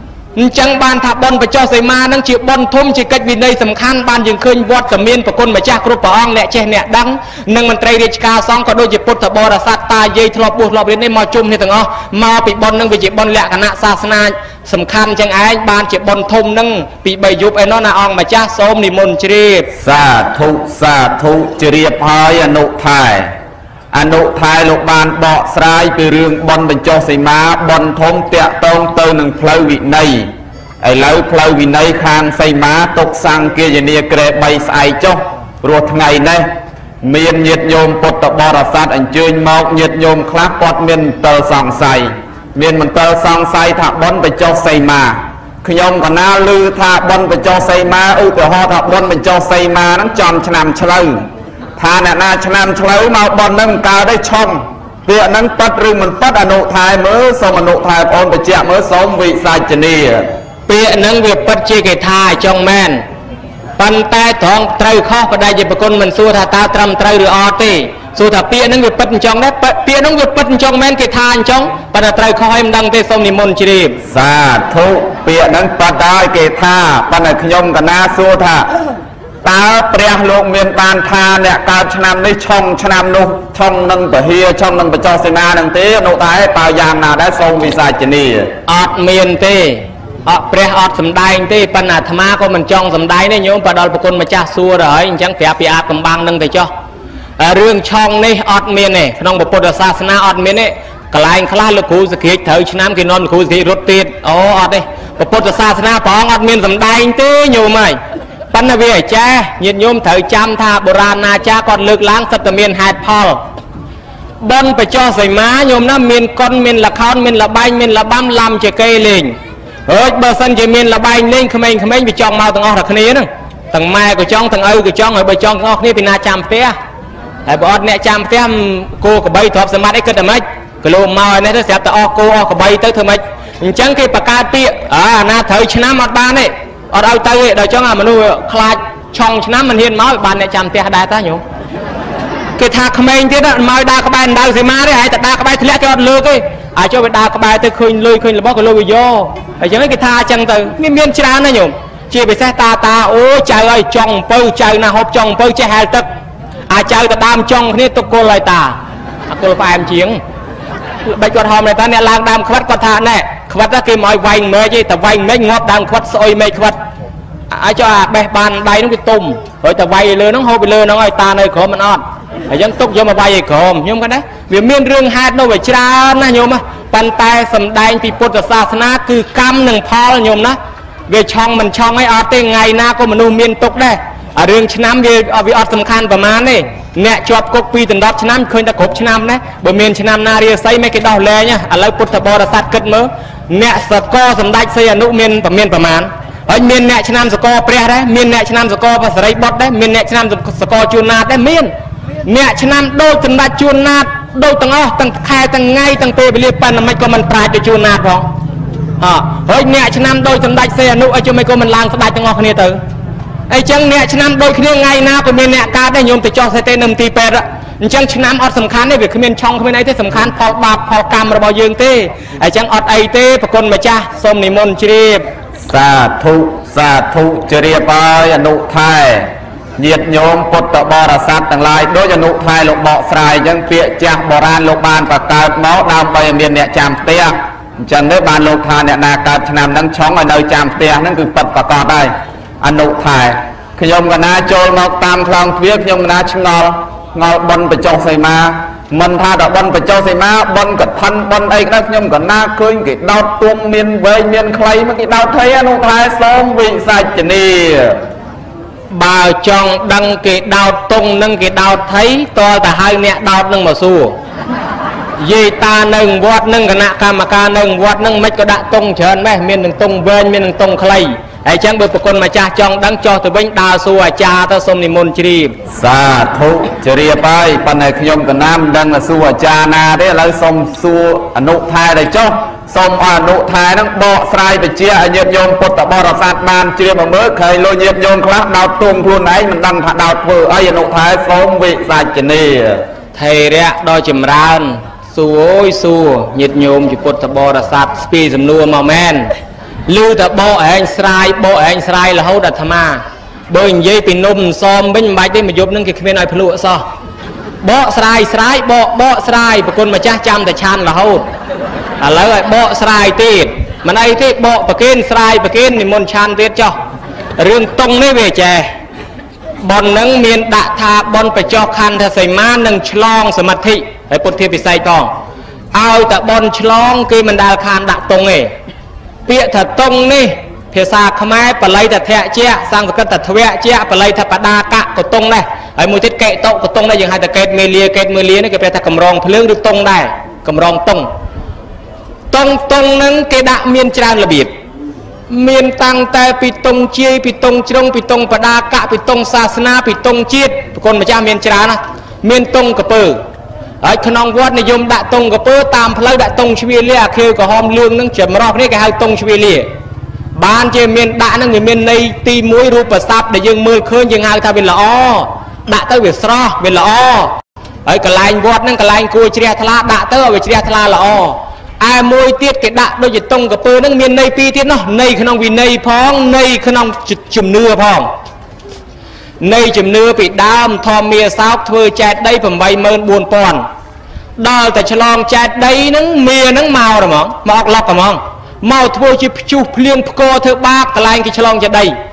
chẳng ban tháp bонไปcho xây ma năng chịu bон thum chỉ cách vì đâyสำคัญbanยังเคยวอดกับเมียนประคนมาจากกรุ๊ปปองแหละเช่นเนี่ยดังนั่งมันไตรเดชกาซองก็โดยจิพุทธบริษัทตาเย่ทลบบุหลบเรียนในมอจุ่มนี่ต่างอ๋อมาปีบอลนั่งไปจิบอลแหละคณะศาสนาสำคัญจังไอ้บ้านจิบอลทมนั่งปีใบยุบไอ้น้องนาอองมาจากโสมนิมนต์จรีบสาธุจรีบพายอนุทายลูกบานเบาะสายไปเรื่องบอลเป็นโจสีมาบอลทมเตะตรงเติมหนึ่งเพลวินัยไอ้แล้วเพลวินัยคางใส่ม้าตกสังเกยเนียเกรใบสายจกรัวไงเนี่ยเมียนเย็ดโยมปตบรสัตอันเจนมอกเย็ดโยมคลาปอดเมียนเตอสองใส่เมียนมันเตอสองใส่ถ้าบอลไปโจใส่มาขยมกันนาลือถ้าบอลไปโจใส่มาแต่ห่อถ้าบอลไปโจใส่มานั้นจอมฉนำเฉลยถ้าเนี่ยนาฉนำเฉลยมาบอลนั่งกาได้ช่องเพื่อนั้นปัดหรือมันปัดอนุทายเมื่อสมอนุทายปอนไปเจ้าเมื่อสมวิสัจเนียเปียนังเวียปัจเจกทายจงแมนปันแต่ทองไตรข้อก็ได้ยิบกลมันสู้ถ้าตาตรำไตรหรือออตีสู้ถ้าเปียนังเวียปัจจงได้เปียนังเวียปัจจงแมนเกทายจงปันไตรข้อให้มันดังเตสมนิมนต์จรีบสาธุเปียนังปัดได้เกทาปันขยมกันนาสู้ถ้าตาเปรียโลกเมียนบานทาเนี่ยการชนะในช่องชนะนุช่องนั่งปะเฮียช่องนั่งปะจอสนาหนังเตะโนตายเปล่ายางนาได้ทรงวิสัยจนีอดเมียนเตเปรียอดสำได้เตะปัญหาธรรมะก็มันจ้องสำได้เนี่ยโยมปะดอลปะคนมาจ้าซัวเลยจังเปียปีอาบกำบังนั่งแต่จ้อเรื่องช่องนี่อดเมียนเนี่ยน้องปะพุทธศาสนาอดเมียนเนี่ยกลายคลาลูกคูสกิเถยชนะกินนอนคูสกิรถติดอ๋ออดเลยปะพุทธศาสนาปองอดเมียนสำได้เตะโยมไหมปัญหาเวียแจ้ยินโยมเถยจำท่าโบราณนาจาก่อนเลือกล้างสัตว์เมียนหายพอลบนไปจ่อใส่ม้าโยมน้ำเมียนก้อนเมียนละครเมียนละใบเมียนละบั้มลำจะเกยลิงเฮ้ยเบอร์สันจะเมียนละใบเล่งขมิ้นไปจ้องมาตั้งออกทักนี้นึงตั้งแม่ก็จ้องตั้งก็จ้องไปจ้องออกนี่เป็นนาจำเตี้ยไอ้บอสเนี่ยจำเตี้ยโกกับใบถอดสมาร์ทไอ้กระดมกกลัวมาเนี่ยถ้าเสียแต่ออกโกออกกับใบเตอร์ทำไมจังที่ประกาศเตี้ยนาเถยชนะมาบ้านเนี่ยเอาเตยเดี๋ยวจ้องมันดูคลาดช่องชนะมันเห็นม้อยบ้านเนี่ยจำเตี้ยได้ตาอยู่คือทาขมิ้นที่นั่นม้อยดากระบายดาวเสียมาได้แต่ดากระบายทะเลจอดเลือกเลยเจ้าไปดากระบายเตยคืนเลยคืนแล้วบอกกับโลวิโยไอ้ยังไม่คือทาจังเตยเมียนชนะนะโยมจีไปแซ่ตาโอ้ใจเอ้ยจ้องเปิ้ลใจนะฮบจ้องเปิ้ลใจหายตึกใจแต่ดามจ้องนี่ตุกโกลอยตาโกลไฟมเฉียงใบกระทอมในตาเนี่ยล้างดามขวัดก็ทาแน่ขวัดก็คือมอยไวเมย์ยี่แต่ไวไม่งอบดามขวัดซอยไม่ขวัดไอ้เจ้าเบะบานใบน้องไปตุ่มเฮ้ยแต่ไวเลยน้องโฮไปเลยน้องไอ้ตาในขอมันอดไอ้ยังตุกโยมมาใบไอ้ขอมโยมกันนะเวียนเมียนเรื่องหาดโน้ไปชรานะโยมอ่ะปันไตสำได้ปีพุทธศาสนาคือกรรมหนึ่งพอโยมนะเวช่องมันช่องไอ้อดเต้งไงนะก็มันดูเมียนตุกได้เรื่องชนะเวียอวิอดสำคัญประมาณนี้เนี่ยจอบกบปีตันดับชนะเคยตะขบชนะนะบ่เมียนชนะนาเรียไซไม่กินดอกเลยเนี่ยอะไรพุทธบริษัทเกิดเมื่อเนี่ยสกอสำได้เสียนุเมียนประมาณไอ้เมียนเนี่ยชนะสกอเปรี้ยได้เมียนเนี่ยชนะสกอภาษาไรบดได้เมียนเนี่ยชนะสกอจูนาได้เมียนเนี่ยชนะโดยตันดับจูนาโดยตั้งตั้งแค่ตั้งไงตั้งเปไปเรียบปันไม่ก็มันปลายไปจูนาพอเฮ้ยเนี่ยชนะโดยตันดับเสียนุไอ้จูไม่ก็มันลางสบายตั้งออกเนี่ยตื่นไอ้จังเนี่ยชนะโดยคือไงนะก็มีเนี่ยการได้โยมติดจอใส่เตนตีเป็ดอะจังชนะอดสำคัญเนี่ยเviệcคือมีช่องคือมีไอ้ที่สำคัญพอบาปพอกรรมระบายยืงเต้ไอ้จังอดไอเต้ประกนมาจ้าสมนิมนต์จรีบสาธุจรีบไปอนุทายเยียดโยมปตบรสัตต่างหลายโดยอนุทายลูกเบาสายยังเปียจากโบราณลูกบานประกาศเมาดาวไปเมียนเนี่ยจำเตี้ยจังได้บานลูกทานเนี่ยนาการชนะนั่งช่องไอ้เนยจำเตี้ยนั่นคือปัดประกาศได้อนุทายขยมกันนาโจลมาตามคลองเพียขยมกันนาชงอลบนไปจองใส่มา mình tha đã bần phải cho xây má bần cật thân bần ấy cái nhưng còn na khơi cái đau tuông miền về miền khay mà cái đau thấy nó thay sớm vị sạch nè bà chọn đăng cái đau tung nâng cái đau thấy to ta hai mẹ đau nâng mà xù vì ta nâng vót nâng cái nạ ca mà ca nâng vót nâng mấy có đã tung chờn mấy miền nâng tung bên miền nâng tung khay ấy chẳng bởi con mà cha chọn đăng cho từ bên đào xù cha ta xông ni môn chì sa thu chì bay pan này nhom cả nam đăng là xù cha na đấy là xông xù nụ thai này cho xong nụ thai nó bọ sai về chia nhiệt nhôm cột tập bò sát ban chia bằng mới khởi lôi nhiệt nhôm khác đào tung luôn ấy mình đăng thả đào vừa ấy nụ thai xong vị sạch nè thầy đấy đôi chìm ran xù ôi xù nhiệt nhôm chỉ cột tập bò sát spi dầm nua màu men lưu tập bọ anh sai là hậu đặt tham à bởi vậy bị nôm xóm bên bài đây mà giúp nâng cái bên này phù sao bọ sai bọ sai và con mà cha chăm tại chan là hậu lấy bọ sai tiệt mà này thì bọ và kên sai và kên thì môn chan tiệt cho riêng tông đấy về chè bọn nâng miền đã tha bọn phải cho khăn theo xây má nâng chlong sơ mặt thị để bột thiệp bị say con ao tại bọn chlong khi mình đã khăn đã tông ấy bịa thật tông đi phía xa không ai bà lấy thật thẹ chia sang và cất thật thẹ chia bà lấy thật bà đa cạ của tông này ấy một thiết kệ tông của tông này dừng hai thật kẹt mê lia này cái thật cầm rong phá lương được tông này cầm rong tông nâng cái đạ miên tràn là biệt miên tăng tay bị tông chia bị tông trong bị tông bà đa cạ bị tông xa sna bị tông chiết còn mà cha miên tràn miên tông cả bờ ấy khăn ông vót này dùng đã tông cái bơ tam phơi đã tông chui lia kêu có hom lương nâng chấm rọc này cái hai tông chui lia ban chơi miền đã nâng người miền này ti muối ruột và sáp để dương mưa khơi dương hai thay bên là o đã tới việc so bên là o ấy cái lạnh vót nâng cái lạnh cua chia thla đã tới về chia thla là o ai môi tiết cái đã đôi dịch tông cái bơ nâng miền này pi tiết nó này khăn ông vì này phong này khăn ông chùm nưa phong này chùm nưa bị đam thò mía sao thưa chẹt đây phẩm bay mơn buồn pòn đào tại chlong chẹt đây nắng mía nắng màu rồi mỏng mọc lọc rồi mỏng màu thưa chụp chụp liêng co thưa ba cái lại cái chlong chẹt đây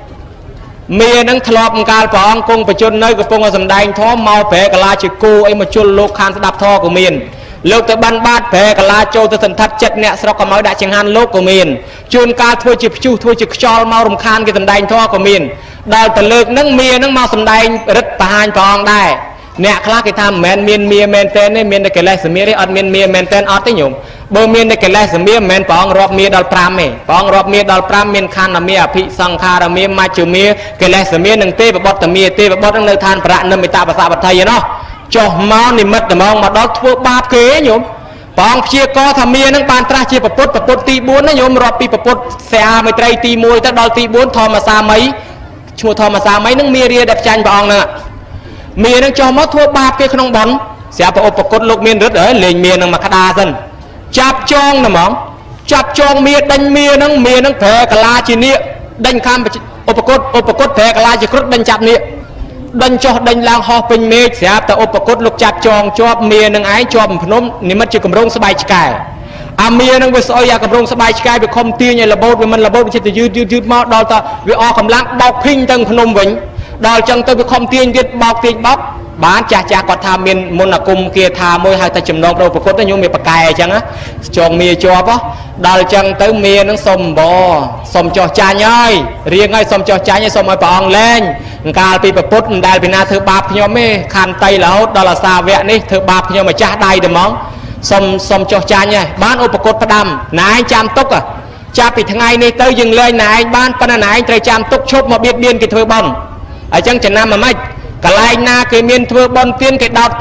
mía nắng thọp cào phong cung phải chôn nơi cái phong ở sầm đai thó màu phê cái la chữ cô ấy mà chôn lô khan đạp thò của miền lô tới ban bát phê cái la châu tới thần thắt chật nè sau có máu đã chẳng han lô của miền chôn ca thưa chụp cho màu rồng khan cái sầm đai thò của miền đào từ lực nâng mía nâng màu sầm đai rất bà hai phong đây nè khác cái tham men tên này men cái lẽ sớm đấy ăn men tên ăn đấy nhung bơ men cái lẽ sớm men phong rọp mía đào pram ấy phong rọp mía đào pram men khan là mía phi sang kha là mía mai chữ mía cái lẽ sớm nâng tê và bọt tầm mía tê và bọt nâng nơi than prạ nâng mày ta bà sa bát thầy nó cho máu niệm mất mong mà đó thua ba kế nhung phong chia co tham mía nâng ban tra chia bát ti bốn đấy nhung rọp pi bát xe mày trai ti môi ta đào ti bốn thò mà xa mấy chùa thò mà xa mấy nâng mía ria đẹp tranh phong nè miền đang cho mất thua ba cái không bắn sẽ phải ốp cột lục miền rất đấy lên miền đang mặc đa dân chắp chong nè mỏng chắp chong miền đang phê cả la chỉ nia đánh cam ốp cột phê cả la chỉ cột đánh chắp nia đánh cho đánh lang ho pin mê sẽ phải ốp cột lục chắp chong cho miền đang ái cho mình nôm niệm mất chỉ cầm rong sbai sky miền đang với soi ya cầm rong sbai sky bị không tiêu như là bột vì mình là bột chỉ từ dư máu đào ta vì o cầm lang bọc pin tăng nôm vĩnh đòi chân tôi bị không tiên viết bọc tiền bóc bán cha còn tham miền môn là cùng kia thà môi hai ta chìm nông đâu phải có tới nhung miền bạc cài chẳng á chọn mía cho bó đòi chân tới mía nó xôm bò xôm cho cha nhơi riêng ngay xôm cho cha nhơi xôm ai bỏng lên cà pi bạc bút đài bên na thưa bạp nhau mê khăn tay là hốt đó là xa vẹn đi thưa bạp nhau mà cha đài được món xôm cho cha nhơi bán ốp cột đầm nãy chăm túc à cha bị thằng ngày này tới dừng lên nãy bán pan nãy trời chăm túc chốt mà biết biên cái thôi bom ở trong trận nam mà mấy cả lại na cái miền thưa bon tiên cái đào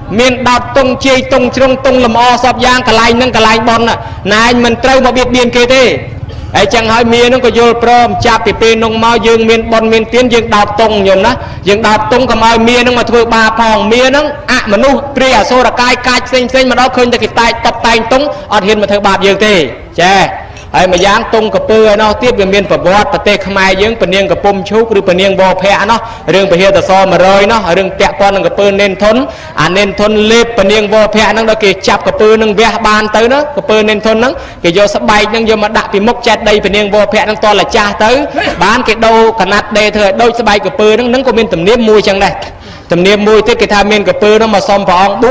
tông chơi tông làm o sập giang cả lại nâng cả lại bon này mình trâu mà biết biên kia thế ở chẳng hỏi miền nó có vô prom chạp thì pe nông mau dương miền bon miền tiên dương đào tông nhổm đó dương đào tông cầm ai miền nó mà thưa ba phòng miền nó mà nu pria so là cai xinh mà đó khơi ta cái tay tập tay tông ở hiện mà thưa bạp dương thế chè ai mà dán tung cặp bơ nó tiếp về miền bờ bọt bờ tê khai dưỡng bờ niêng cặp bông chúc rồi bờ niêng bò phe nó riêng bờ hiên ta so mà rơi nó riêng tẹt con cặp bơ nên thốn lép bờ niêng bò phe nó đó kì chắp cặp bơ nâng ve ban tới nó cặp bơ nên thốn nó kì vô sắp bay nâng vô mà đặt bị mốc chặt đây bờ niêng bò phe nó to là cha tới bán cái đâu cả nát đây thôi đôi sắp bay cặp bơ nó có miền tầm niêm mùi chẳng này tầm niêm mùi tới cái tham miền cặp bơ nó mà xòm phong đua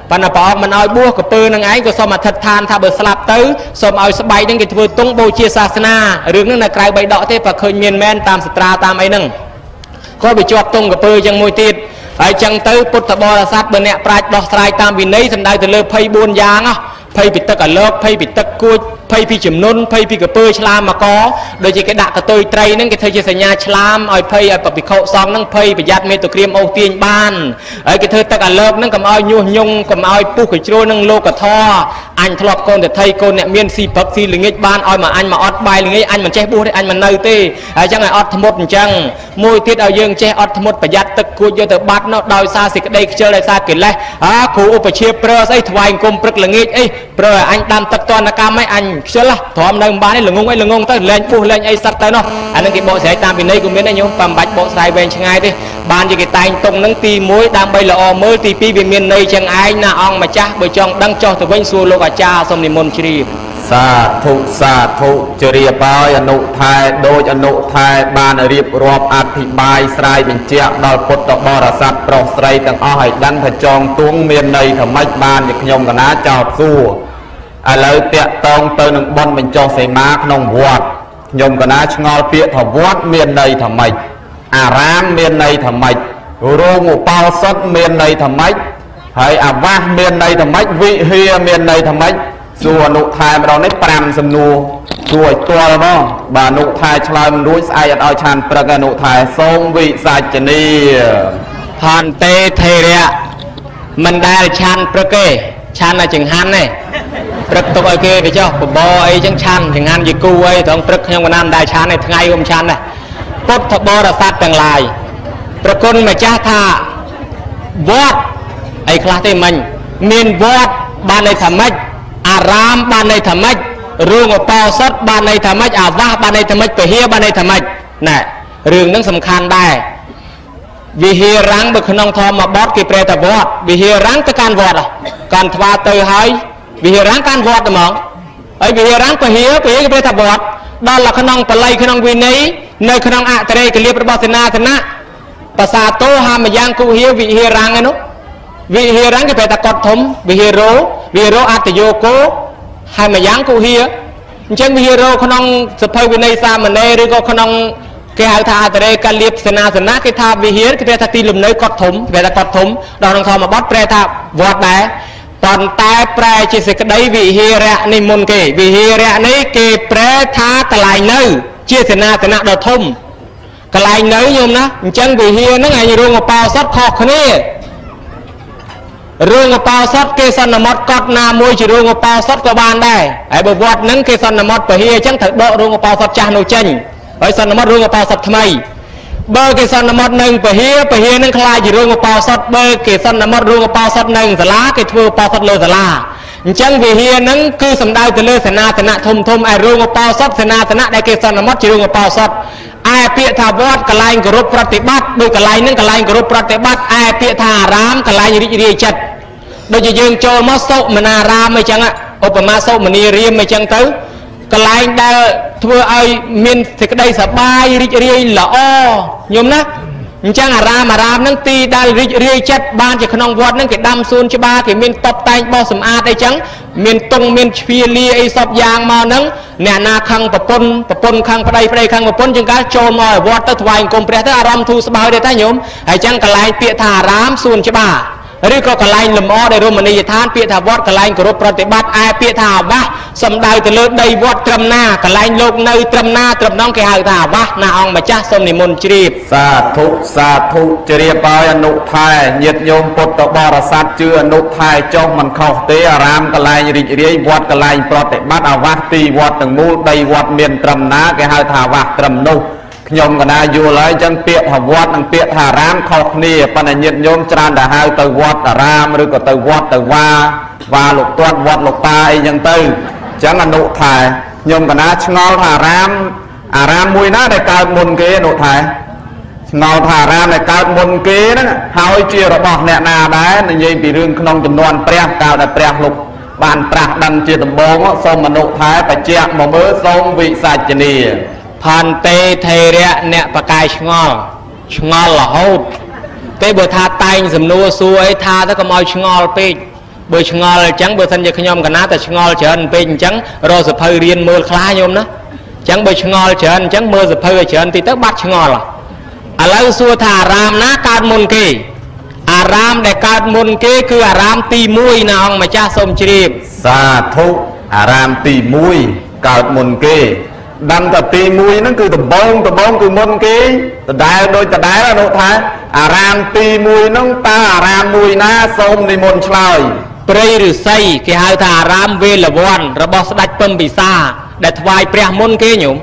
ប៉ុន្តែព្រះអង្គមិនឲ្យបួសកពើនឹងឯងក៏សូមអធិដ្ឋានថាបើស្លាប់ទៅសូមឲ្យស្បែកនឹងគេធ្វើទង់បូជាសាសនារឿងហ្នឹងនៅក្រៅបៃដកទេបើឃើញមានមែនតាមសត្រាតាមអីហ្នឹងក៏វាជាប់ទង់កពើចឹងមួយទៀតហើយចឹងទៅពុទ្ធបរិស័ទបើអ្នកប្រាជ្ញដោះស្រាយតាមវិន័យសំដៅទៅលើ24យ៉ាងភ័យពីទឹកអាលោកភ័យពីទឹកគួចភ័យពីចំនួនភ័យពីកពើឆ្លាមមកដូចជាគេដាក់កតុយត្រីហ្នឹងគេធ្វើជាសញ្ញាឆ្លាមឲ្យភ័យឲ្យបភិក្ខុសង្ឃហ្នឹងភ័យប្រយ័ត្នមេតុក្រាមអូសទាញបានហើយគេធ្វើទឹកអាលោកហ្នឹងកុំឲ្យញុះញង់កុំឲ្យពុះកជ្រួលនឹងលោកធម៌អញធ្លាប់កូនតថៃកូនអ្នកមានស៊ីព្រឹកស៊ីល្ងាចបានឲ្យមកអញមកអត់បាយល្ងាចអញមិនចេះបួសទេអញមិននៅទេហើយចឹងឲ្យអត់ធ្មត់អញ្ចឹងមួយទៀតឲ្យយើងចេះអត់ធ្មត់ប្រយ័ត្នទឹកគួចយកទៅបាត់នោះដោយសារសេចក្តីខ្ជិលដោយសារកិលេសគ្រូឧបជាប្រើស្អីថ្វាយអង្គមព្រឹកល្ងាចអីប្រើឲ្យអញដាំទឹកតនកម្មឲ្យអញខ្ជិលទ្រាំនៅមិនបានទេល្ងងអីល្ងងទៅលែងពុះលែងអីសឹកទៅនោះអានឹងគេបកស្រាយតាមវិន័យក៏មានដែរញោមមិនបាច់បកស្រាយវែងឆ្ងាយទេបានជាគេតែងតុងនឹងទី1ដើម្បីល្អមើលទី2វាមានន័យចឹងឯងណាអង្គម្ចាស់បើចង់ដឹងចុះទៅវិញសួរលោកអាចារ្យសូមនិមន្តជ្រាបសាធុជរាបហើយអនុថែដូចអនុថែបានរៀបរាប់អធិប្បាយស្រាយបញ្ជាក់ដល់ពុទ្ធបរិស័ទប្រុសស្រីទាំងអស់ឲ្យដឹងថាចងទួងមានន័យថាម៉េចបានជាខ្ញុំកណាចោតសួរឥឡូវតាក់តងទៅនឹងបនបញ្ចុះសីមាក្នុងវត្តខ្ញុំកណាឆ្ងល់ពាក្យថាវត្តមានន័យថាម៉េចអារាមមានន័យថាម៉េចរោងឧបោសថមានន័យថាម៉េចហើយអាវាសមានន័យថាម៉េចវិហារមានន័យថាម៉េចសួរអនុថែម្ដងនេះ5សំណួរសួរឲ្យទាល់មកបាទអនុថែឆ្លើយមិនរួចស្អែកអត់ឲ្យឆានព្រឹកអនុថែសូមវិសាចនីផន្តេថេរៈមិនដែលឆានព្រឹកទេឆានតែចង្ហាន់ទេព្រឹកទុកឲ្យគេទៅចុះបបរអីចឹងឆានចង្ហាន់យីគូអីត្រង់ព្រឹកខ្ញុំកណាមិនដែលឆានទេថ្ងៃខ្ញុំឆានដែរពុទ្ធបរិស័ទទាំងឡាយប្រគុណម្ចាស់ថាវត្តអីខ្លះទេមិញមានវត្តបានន័យថាម៉េចអារាមបានន័យថាម៉េចរូងឧបោសថបានន័យថាម៉េចអាវាសបានន័យថាម៉េចពហិបានន័យថាម៉េចណែរឿងហ្នឹងសំខាន់ដែរវិហារាំងនៅក្នុងធម្មបទគេប្រែថាវត្តវិហារាំងទៅកាន់វត្តកាន់ថ្វាទៅហើយវិហារាំងកាន់វត្តហ្មងហើយវិហារាំងពហិគេប្រែថាវត្តដល់នៅក្នុងបល័យក្នុងវិន័យនៅក្នុងអត្រេកលៀបរបស់សេនាសនៈភាសាតោហាមយ៉ាងគុហាវិហារាំងឯនោះវិហារាំងគេប្រែថាកត់ធំវិហារោអត្តយោគោហើយម្យ៉ាងគុហាអញ្ចឹងវិហារោក្នុងសភៅវិន័យសាមណេរឬក៏ក្នុងគេហៅថាអត្រេកលៀបសេនាសនៈគេថាវិហារគេប្រែថាទីលំនៅកត់ធំគេថាកត់ធំដល់ក្នុងធម្មបទប្រែថាវត្តដែរប៉ុន្តែប្រែជាសេចក្តីវិហារៈនេះមុនគេវិហារៈនេះគេប្រែថាកន្លែងនៅជាសេនាសនៈដ៏ធំកន្លែងនៅញោមណាអញ្ចឹងវិហារហ្នឹងឯងរោងឧបោសថខុសគ្នារោងឧបោសថគេសន្មតកត់ណាមួយជារោងឧបោសថក៏បានដែរហើយបើវត្តហ្នឹងគេសន្មតពហិអញ្ចឹងត្រូវដករោងឧបោសថចាស់នោះចេញហើយសន្មតរោងឧបោសថថ្មីបើគេសន្មតនឹងពហិនឹងខ្លាយជារោងឧបោសថបើគេសន្មតរោងឧបោសថនឹងសាលាគេធ្វើឧបោសថលើសាលាអញ្ចឹងវិហារហ្នឹងគឺសំដៅទៅលើសេនាសនៈធំឯរោងឧបោសថសេនាសនៈដែលគេសន្មតជារោងឧបោសថឯពាក្យថាវត្តកន្លែងគោរពប្រតិបត្តិដោយកន្លែងហ្នឹងកន្លែងគោរពប្រតិបត្តិឯពាក្យថាអារាមកន្លែងរីករាយចិត្តដូចជាយើងចូលមកសុមនារាមអញ្ចឹងឧបមាសុមនារាមអញ្ចឹងទៅកន្លែងដែលធ្វើឲ្យមានសេចក្តីសប្បាយរីករាយល្អញោមណាអញ្ចឹងអារាមហ្នឹងទីដែលរីករាយចិត្តបានជាក្នុងវត្តហ្នឹងគេដាំសួនច្បារគេមានតុបតែងបោះសម្អាតអីចឹងមានតុងមានជ្វាលាអីសពយ៉ាងមកហ្នឹងអ្នកណាខឹងប្រពន្ធខឹងប្តីខឹងប្រពន្ធជាងកាលចូលមកវត្តទៅថ្វាយអង្គមព្រះទៅអារម្មណ៍ធូរស្បើយទេតាញោមហើយចឹងកន្លែងពាក្យថាអារាមសួនច្បារឬក៏កន្លែងលំអដែលរមណីយដ្ឋានពាក្យថាវត្តកន្លែងគោរពប្រតិបត្តិឯពាក្យថាអាវាសសំដៅទៅលើដីវត្តត្រឹមណាកន្លែងលោកនៅត្រឹមណាត្រឹមនោះគេហៅថាអាវាសណាអង្គម្ចាស់សូមនិមន្តជ្រាបសាធុជ្រាបហើយអនុថែញាតិញោមពុទ្ធបរិស័ទជឿអនុថែចុះមិនខុសទេអារាមកន្លែងរីករាយវត្តកន្លែងប្រតិបត្តិអាវាសទីវត្តទាំងមូលដីវត្តមានត្រឹមណាគេហៅថាអាវាសត្រឹមនោះខ្ញុំកណាយល់ហើយអញ្ចឹងពាក្យថាវត្តនិងពាក្យថាអារាមខុសគ្នាប៉ុន្តែញាតិញោមច្រើនតែហៅទៅវត្តអារាមឬក៏ទៅវត្តទៅវាលោកទាត់វត្តលោកតាអីអញ្ចឹងទៅអញ្ចឹងអនុថែខ្ញុំកណាឆ្ងល់ថាអារាមមួយណាដែលកើតមុនគេអនុថែឆ្ងល់ថាអារាមដែលកើតមុនគេហ្នឹងហើយជារបស់អ្នកណាដែរនិយាយពីរឿងក្នុងចំនួនព្រះកាលដែលព្រះលោកបានត្រាស់ដឹងជាដំបូងសូមអនុថែបច្ចៈមកមើលសូមវិសាចនីផន្តេថេរៈអ្នកបកាយឆ្ងល់រហូតទេបើថាតែងសំណួរសួរអីថាទៅកុំឲ្យឆ្ងល់ពេក bởi ngol chẳng bởi thân như nhom cả ná ta ngol chơn pin chẳng rồi sập hơi riêng mưa khá nhom đó chẳng bởi ngol chơn chẳng mưa sập hơi chơn thì tất bắt ngol à lâu xua thả ram ná cao môn kì à ram để cao môn kì cứ à ram tì mùi nào ông mà cha xôm chìm sa thu à ram tì mùi cao môn kì đăng tập tì mùi nó cứ tập bông cứ môn kì đai đôi tập đai là nốt thái à ram tì mùi nó ta à ram mùi ná xôm đi môn chloi Prey rửa say cái hai thà ram về là von rồi bỏ đạch pâm bị xa để vài pre môn kia nhung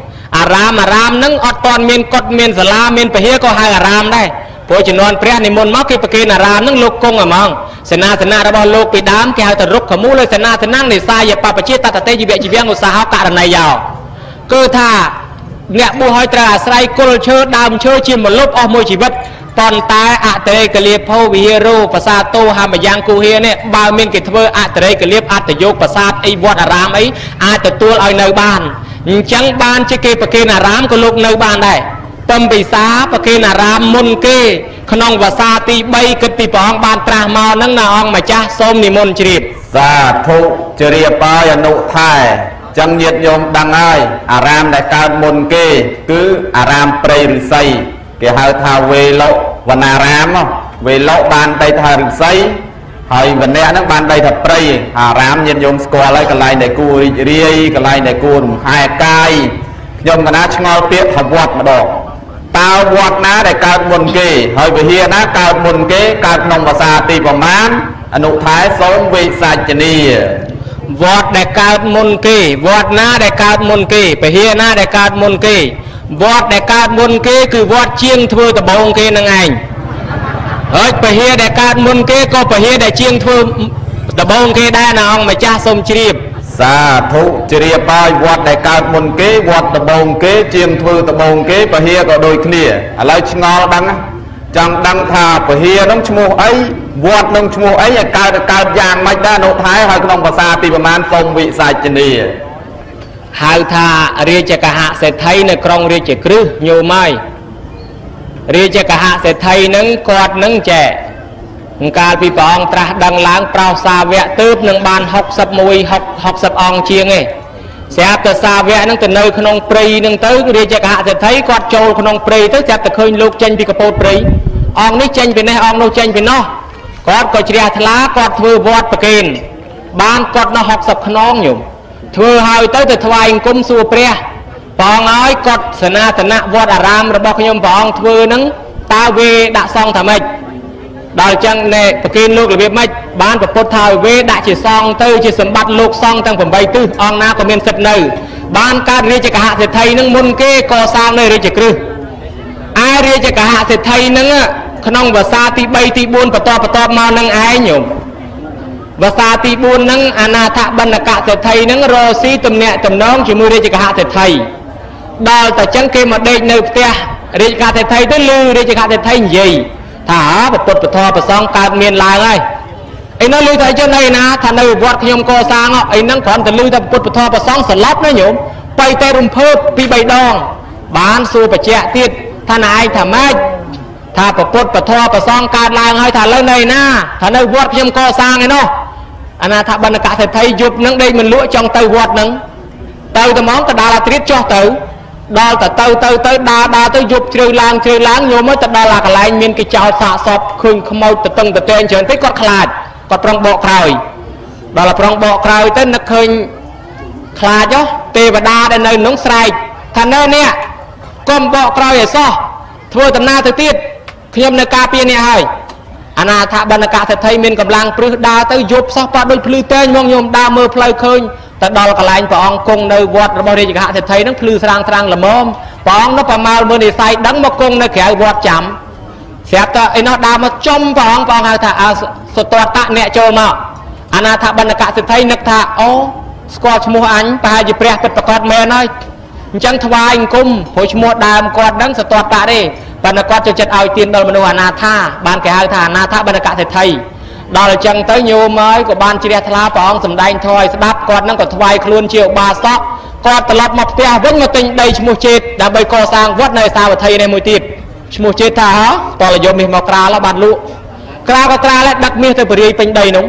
ram nâng ọt toàn miền cọt miền sala miền phải hiếc có hai ram đây phối chỉ non pre này môn mắc cái ram nâng lục công à mong sena rồi bỏ lục bị đám cái hai thà rúc khẩu mũ lên sena năng để sai giờ pa chia ta tê chỉ việc ngô sa hao cả này giàu cơ thà nhẹ bu hơi trà say côn chơi đam chơi chìm một lúc ở môi chỉ vậtตอนตายอัตเรกเลียบพวิเฮโรภาษาโตหามยังกูเฮเนี่ยบางเมียนกิทเวออัตเรกเลียบอัตโยกภาษาไอวัดอารามไออาตตัวเอาในบ้านจังบ้านจะเกปเกนอารามก็ลุกในบ้านได้ต้มปีสาปเกนอารามมุนเกขนองภาษาตีใบกติปองบ้านตราเมานั่งนาองมาจ้าส้มนิมนต์จริบสาธุจริยปายนุไทยจังเยียดโยมดังไออารามได้การมุนเกคืออารามเปรย์หรือไซเกี่ยวกับทาเวโลวันอารามเวโลบานได้ทาหรือไซให้วันนี้นักบานได้ทับเปรย์อารามเยียดโยมสกออะไรกันไรในกูเรียกันไรในกูหายกายโยมกันนะชงเอาเปียทับวัดมาดอกตาวัดนะได้การมุนเกให้ไปเฮียนะการมุนเกการนองภาษาตีประมาณอนุท้ายสองเวสัจนีวอดได้การมุนเกวอดหน้าได้การมุนเกไปเฮียหน้าได้การมุนเกวอดได้การมุนเกคือวอดเชียงทั่วตะบงเกนั่งไงเฮ้ยไปเฮียได้การมุนเกก็ไปเฮียได้เชียงทั่วตะบงเกได้นะองมาจ้าสมชีพสาธุจริยปายวอดได้การมุนเกวอดตะบงเกเชียงทั่วตะบงเกไปเฮียก็โดยเคลียอะไรชงอดังจังดังทาไปเฮียน้องชมูไอวอดน้องชมูไอการยางไม่ได้โนท้ายให้ขนมภาษาตีประมาณทรงวิสัยจนีหายทาเรียจะกะหะเศรษฐีในกรองเรียจะครึโยไม่เรียจะกะหะเศรษฐีนั้นกอดนั้นแจการปีปองตราดังล้างเปล่าซาเวะตืบหนึ่งบาน60 มวย60 องเชียงไงเสียแต่ซาเวะนั้นแต่เนยขนมปรีนั่งตื้อเรียจะกะหะเศรษฐีกอดโจลขนมปรีตื้อจับแต่เคยลูกเจนปีกระโปดปรีอองนี่เจนไปไหนอองโนเจนไปนอกอดก็เชียทลากอดถือวอดประเกณฑ์บ้านกอดน60 ขนองอยู่เธอหายเต้แต่ถวายกุมสูเปรียปองอ้อยกดสนาตนะวอดอารามระบอกขยมปองเธอนั้นตาเวดะซองทำไมดาวจังในประกินลูกหรือเว็บไม่บ้านประพฤติทาวเวดะจีซองเธอจีสมบัติลูกซองตั้งผมใบตื้อองนาก็มีสิทธิ์เนยบ้านการเรียจะกะหะเศรษฐีนั้นมุนเก้ก่อสร้างเลยเรียจะกรึไอเรียจะกะหะเศรษฐีนั้นขนมภาษาตีใบตีบุญประตอบมานั่งไอหนุ่มภาษาตีบุญนั้นอนาถบรรณกะเศรษฐีนั้นรอซีตำเนะตำน้องจมือเรียกหะเศรษฐีดาวแต่จังเกมาเด็กในเตี้ยเรียกหะเศรษฐีได้ลือเรียกหะเศรษฐียี่ถ้าประปดประทอประซองการเมียนลายเลยไอ้นั่นลือไทยเจ้าในนะท่านในวัดขยมก่อสร้างไอ้นั่งขอนแต่ลือแต่ประปดประทอประซองสลับนะโยมไปเตะรุมเพิ่มปีใบดองบ้านสู่ประเจ้าติดท่านนายทำไมถ้าประปดประทอประซองการลายให้ท่านเลยในนะท่านในวัดขยมก่อสร้างไงเนาะอนาถบรรณกะเศรษฐียุบนั่งได้มันลุ้จองเตาวัดนั่งเตาแต่มองแต่ดาราตรีจ่อเตาดอแต่เตาดาเตายุบเชื่อล้างโยมแต่ดาราอะไรมีนกิจเจ้าสะสอบคืนขโมยแต่ตึงแต่เต้นเฉินที่ก็ขลาดก็ปรองบอกใครดาราปรองบอกใครเต้นนักเคยขลาดเนาะเทวดาได้ในน้องสายท่านเนี่ยก้มบอกใครไอ้ซ้อทั่วตำนาเตียดขยมในกาเปียเนี่ยให้อนาถบรรณกะเศรษฐีมีนกำลังปลื้มดาเตยยุบซอกปะโดยพลื้เต้นมองโยมดาเมื่อพลายเคยแต่ดอลกระไลน์ปองกงในวัดระบริจกะเศรษฐีนั้นพลื้ตรังละมอมปองนับประมาณเมื่อในไซดังมากงในแขกวัดจำเสียแต่ไอ้นอดามาจมปองหาถ้าเอาสตวตะเนี่ยโจมาอนาถบรรณกะเศรษฐีนึกถ้าโอ้สกอชมัวอันไปหยิบเปรียบเป็นประกอบแม่น้อยจังทวายกุมหัวชมัวดามกอดดังสตวตะได้บรรณกะจะจัดเอาตีนดอลมโนอนาถาบ้านแก่หาถ้านาถบรรณกะเศรษฐีดอลจังเตยโยมเอ้ยกับบ้านจีเรทลาปองสำได้ถอยสดับกอดนั่งกับทวายคลุนเชียวบาซอกกอดตลอดมาเปียวิ่งมาติงได้ชมูเจตดาใบก่อสร้างวัดในสาวไทยในมวยตีชมูเจตท่าฮะตอนโยมมีมากราแล้วบานลุกราก็กราและดักเมียเธอปรีเป็นได้นุ่ง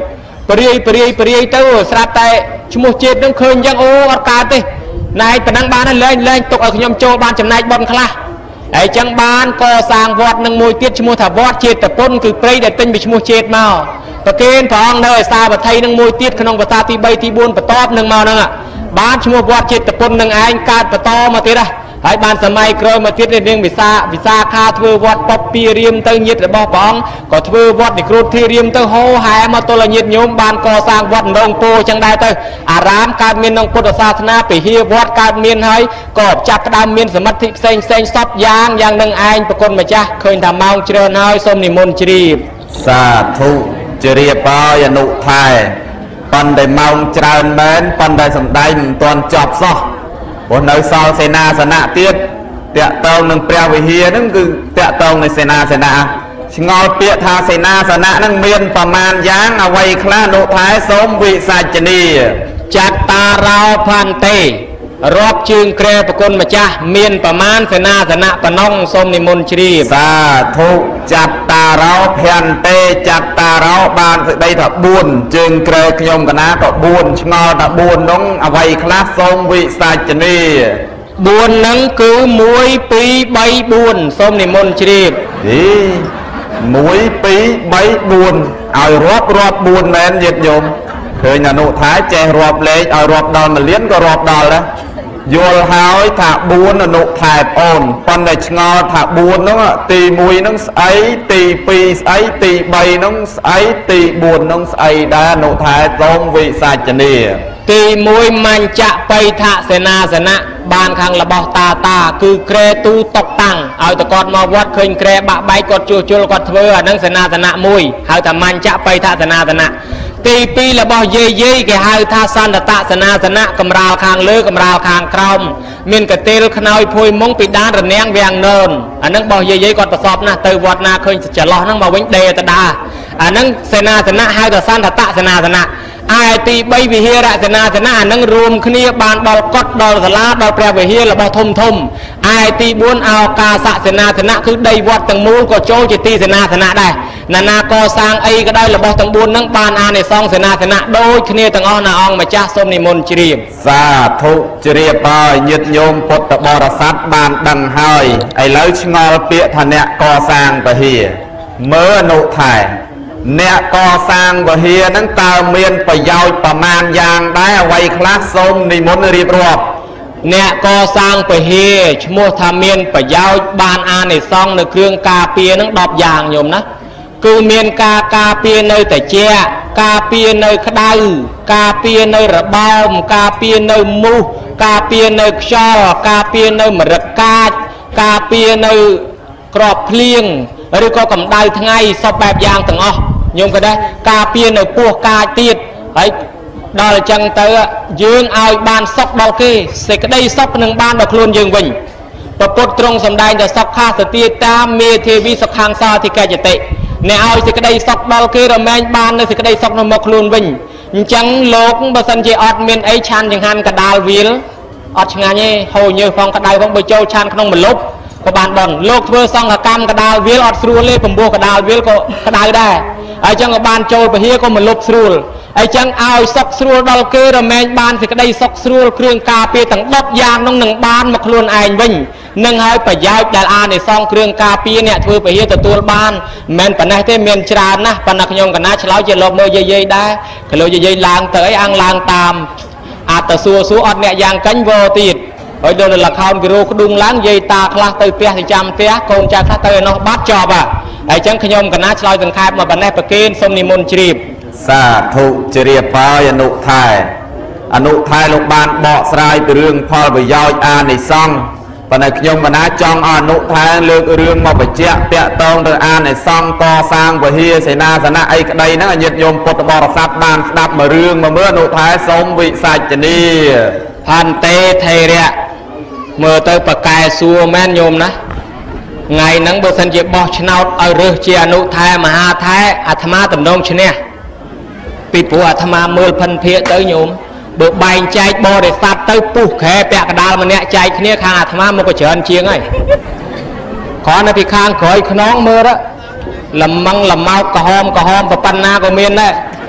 ปรีเต้าสระแต่ชั่วโมง7นั่งเคยยังโอ้อากาศดินายปนังบ้านนั่นเลยตกเอาขยมโจบ้านจำนายบอลคลาไอ้จังบ้านก็สร้างวัดนั่งมวยเตี้ยชั่วโมงถ้าวัด7แต่ปนคือปรีแต่เป็นไปชั่วโมง7มาประเคนทองเลยซาบัดไทยนั่งมวยเตี้ยขนมประตาที่ใบที่บุญประตอบนั่งมานั่งอ่ะบ้านชั่วโมงวัด7แต่ปนนั่งไอ้การประตอมาเตี้ยนะไอ้บ้านสมัยเกลมาเตี้ยเรื่องวิซาคาทเววัดป๊อปปี้เรียมเตยเงียดบ่อปองก็ทเววัดในครูที่เรียมเตยโฮหายมาตัวละเงียดโยมบ้านก่อสร้างวัดนองโปจังได้เตยอารามการเมียนนองพุทธศาสนาไปเฮียวัดการเมียนให้ก็จับกระดามเมียนสมัติเซงซับยางอย่างนั่งไอ้ประคนมาจ้าเคยทำเมาเจริญให้ส้มนิมนต์จรีบสาธุจรีบปอยอนุไทยปันได้เมาเจริญแม้นปันได้สมได้ตอนจบซะบนเอาซอเสนาสนะเตี้ยเตะตองหนึ่งเปรียววิเฮียนั่นคือเตะตองในเสนาชงอเปียทาเสนาสนะนั่งเมียนประมาณย้างเอาไว้คลาโนท้ายสมวิสัจนีจัตตาเราพันเตรอบจึงเกรปกุลมาจ้าเมียนประมาณเสนาสนะปนองสมนิมนต์จรีสาธุจัตตาเราเพียนเตจัตตาเราบานได้ถับบุญจึงเกรขยมกันนะก็บุญชงอถับบุญน้องเอาไว้คลาสมวิสัจนีบุญนั้นคือมวยปีใบบุญส้มนิมนต์จรีบมวยปีใบบุญเอารอบบุญแมนเย็ดโยมเคยนานุท้ายแจรอบเล็กเอารอบดอนมาเลี้ยงก็รอบดอนแล้วโยลหายถาบุญนานุถ่ายอ่อนปันได้ชงอถาบุญน้องตีมวยน้องไอตีปีไอตีใบน้องไอตีบุญน้องไอได้นุท้ายตรงวิสัจนีตีมวยมันจะไปทะเสนาสนะบ้านข้างระบอบตาคือเกรตูตกตังเอาตะกอดมาวัดเคยเกรบะใบกดจุลกดเถื่อนั่งเสนาสนะมวยเอาแต่มันจะไปทะเสนาสนะตีปีระบอบเย่แกเอาท่าสันตะเสนาสนะกำราข้างเลือกำราข้างครอมมินกระเตลขนอยพวยมงปิดด้านระเนียงเวียงเนินอันนั้นบอกเย่กดประสอบนะเตยวัดนาเคยจะล้อนั่งมาวิ่งเดตดาอันนั้นเสนาสนะเอาแต่สันตะเสนาสนะไอตีใบวิเฮียระเสนาสนะนั่งรวมขณีบานดอลกดดอลสลาดอลแปรวิเฮียระบอบทมไอตีบุญเอากาสะเสนาสนะคือได้วัดตั้งมูลก็โจจิตีเสนาสนะได้นานาก็สร้างไอก็ได้ระบอบตั้งบุญนั่งบานอาในซองเสนาสนะโดยขณีตั้งอ้อนาองมาจ้าส้มนิมนต์จรีบสาธุจรีบปอยยึดโยมปตบรสัตบานดังหอยไอเล้ชงอเปียทะเนะก็สร้างไปเฮียเมื่อนุไทยเนะก่อสร้างบ่เฮียนั่งตาเมียนประโยชน์ประมาณอย่างได้ไว้คลาสสมนิมนต์รีบรอบเนะก่อสร้างไปเฮียชั่วโมงทำเมียนประโยชน์บานอาในซองในเครื่องกาเปียนั่งดอกอย่างโยมนะคือเมียนกาเปียในแต่เจ้ากาเปียในขดากาเปียในระบอมกาเปียในมูกาเปียในชอกาเปียในมรกากาเปียในกรอบเพลียงหรือก็กำได้ทั้งไงสอบแบบอย่างต่างอ๋อยมก็ได้กาเปียในพวกกาตีดไอ้ดอลจังเตอยืงเอาบานซอกดอลเกเสกได้ซอกหนึ่งบานดอกคลุนยืงวิ่งประพฤติตรงสำได้จะซอกข้าสติตามเมเทวีสกางซาที่แกจะเตะในเอาเสกได้ซอกดอลเกเราแมงบานในเสกได้ซอกนมคลุนวิ่งจังโลกบสันเจออดเมียนไอชันจังหันกระดาลวิลอดงานนี้โหเยอะฟองกระดาลฟองใบโจชันขนมมันลบก็บานบอลโลกเพื่อซองกรรมกระดาลวิลอดสรูเล่ผมบัวกระดาลวิลก็กระดาลได้ไอ้จังกับบานโจไปเฮียก็มันลบสรูไอ้จังเอาซอกสรูดอลเกอร์แมงบานสิก็ได้ซอกสรูเครื่องกาเปียตั้งดอกยางน้องหนึ่งบานมาคลุนไอ้วิ่งนึ่งให้ไปย้ายดาราในซองเครื่องกาเปียเนี่ยเพื่อไปเฮียตัวบ้านแมนปนัยเทเมียนชรานะปนักยงกันนะเฉลาเจริญเมื่อเย่ได้เฉลาเย่ลางเตยอังลางตามอาตสัวสัวอดเนี่ยยางกันโวติดไอ้โดนละครกิโลกดุงล้างเยตาคลาเตยเปียจำเปียโกงจากคลาเตยนอกบัดจอบอ่ะไอ้จังขยมกันนะเฉลาจังคายมาปนัยประเคนสมนิมนต์จรีบสาธุจรีบปอยอนุไทยลูกบานเบาสลายเรื่องพอไปย่อยอาในซองปนัยขยมกันนะจองอนุไทยเลือกเรื่องมาไปเจ๊เปียตองเรื่องอาในซองก่อสร้างไปเฮียเสนาสนะไอ้กระไดนั่งยึดโยมปตบรสัตบานดับมาเรื่องมาเมื่ออนุไทยสมวิสัจนีพันเตไทยเรียเมื่อเตยประกายสัวแม่นโยมนะไงนังเบอร์สันเจ็บบอชนาเอาเรื่องเจียนุไทยมหาไทยอาตมาตำนงชเนี่ยปีผัวอาตมาเมื่อพันเพียเตยโยมเบิกใบใจบอเดสัตเตยปุ๊แค่แปะกระดาษมันเนี่ยใจเนี้ยข้างอาตมามันก็เฉินเชียงไงขอในพี่ข้างขออีกน้องเมื่อละลำมังลำเมากระหอมประปันนาก็เมียนได้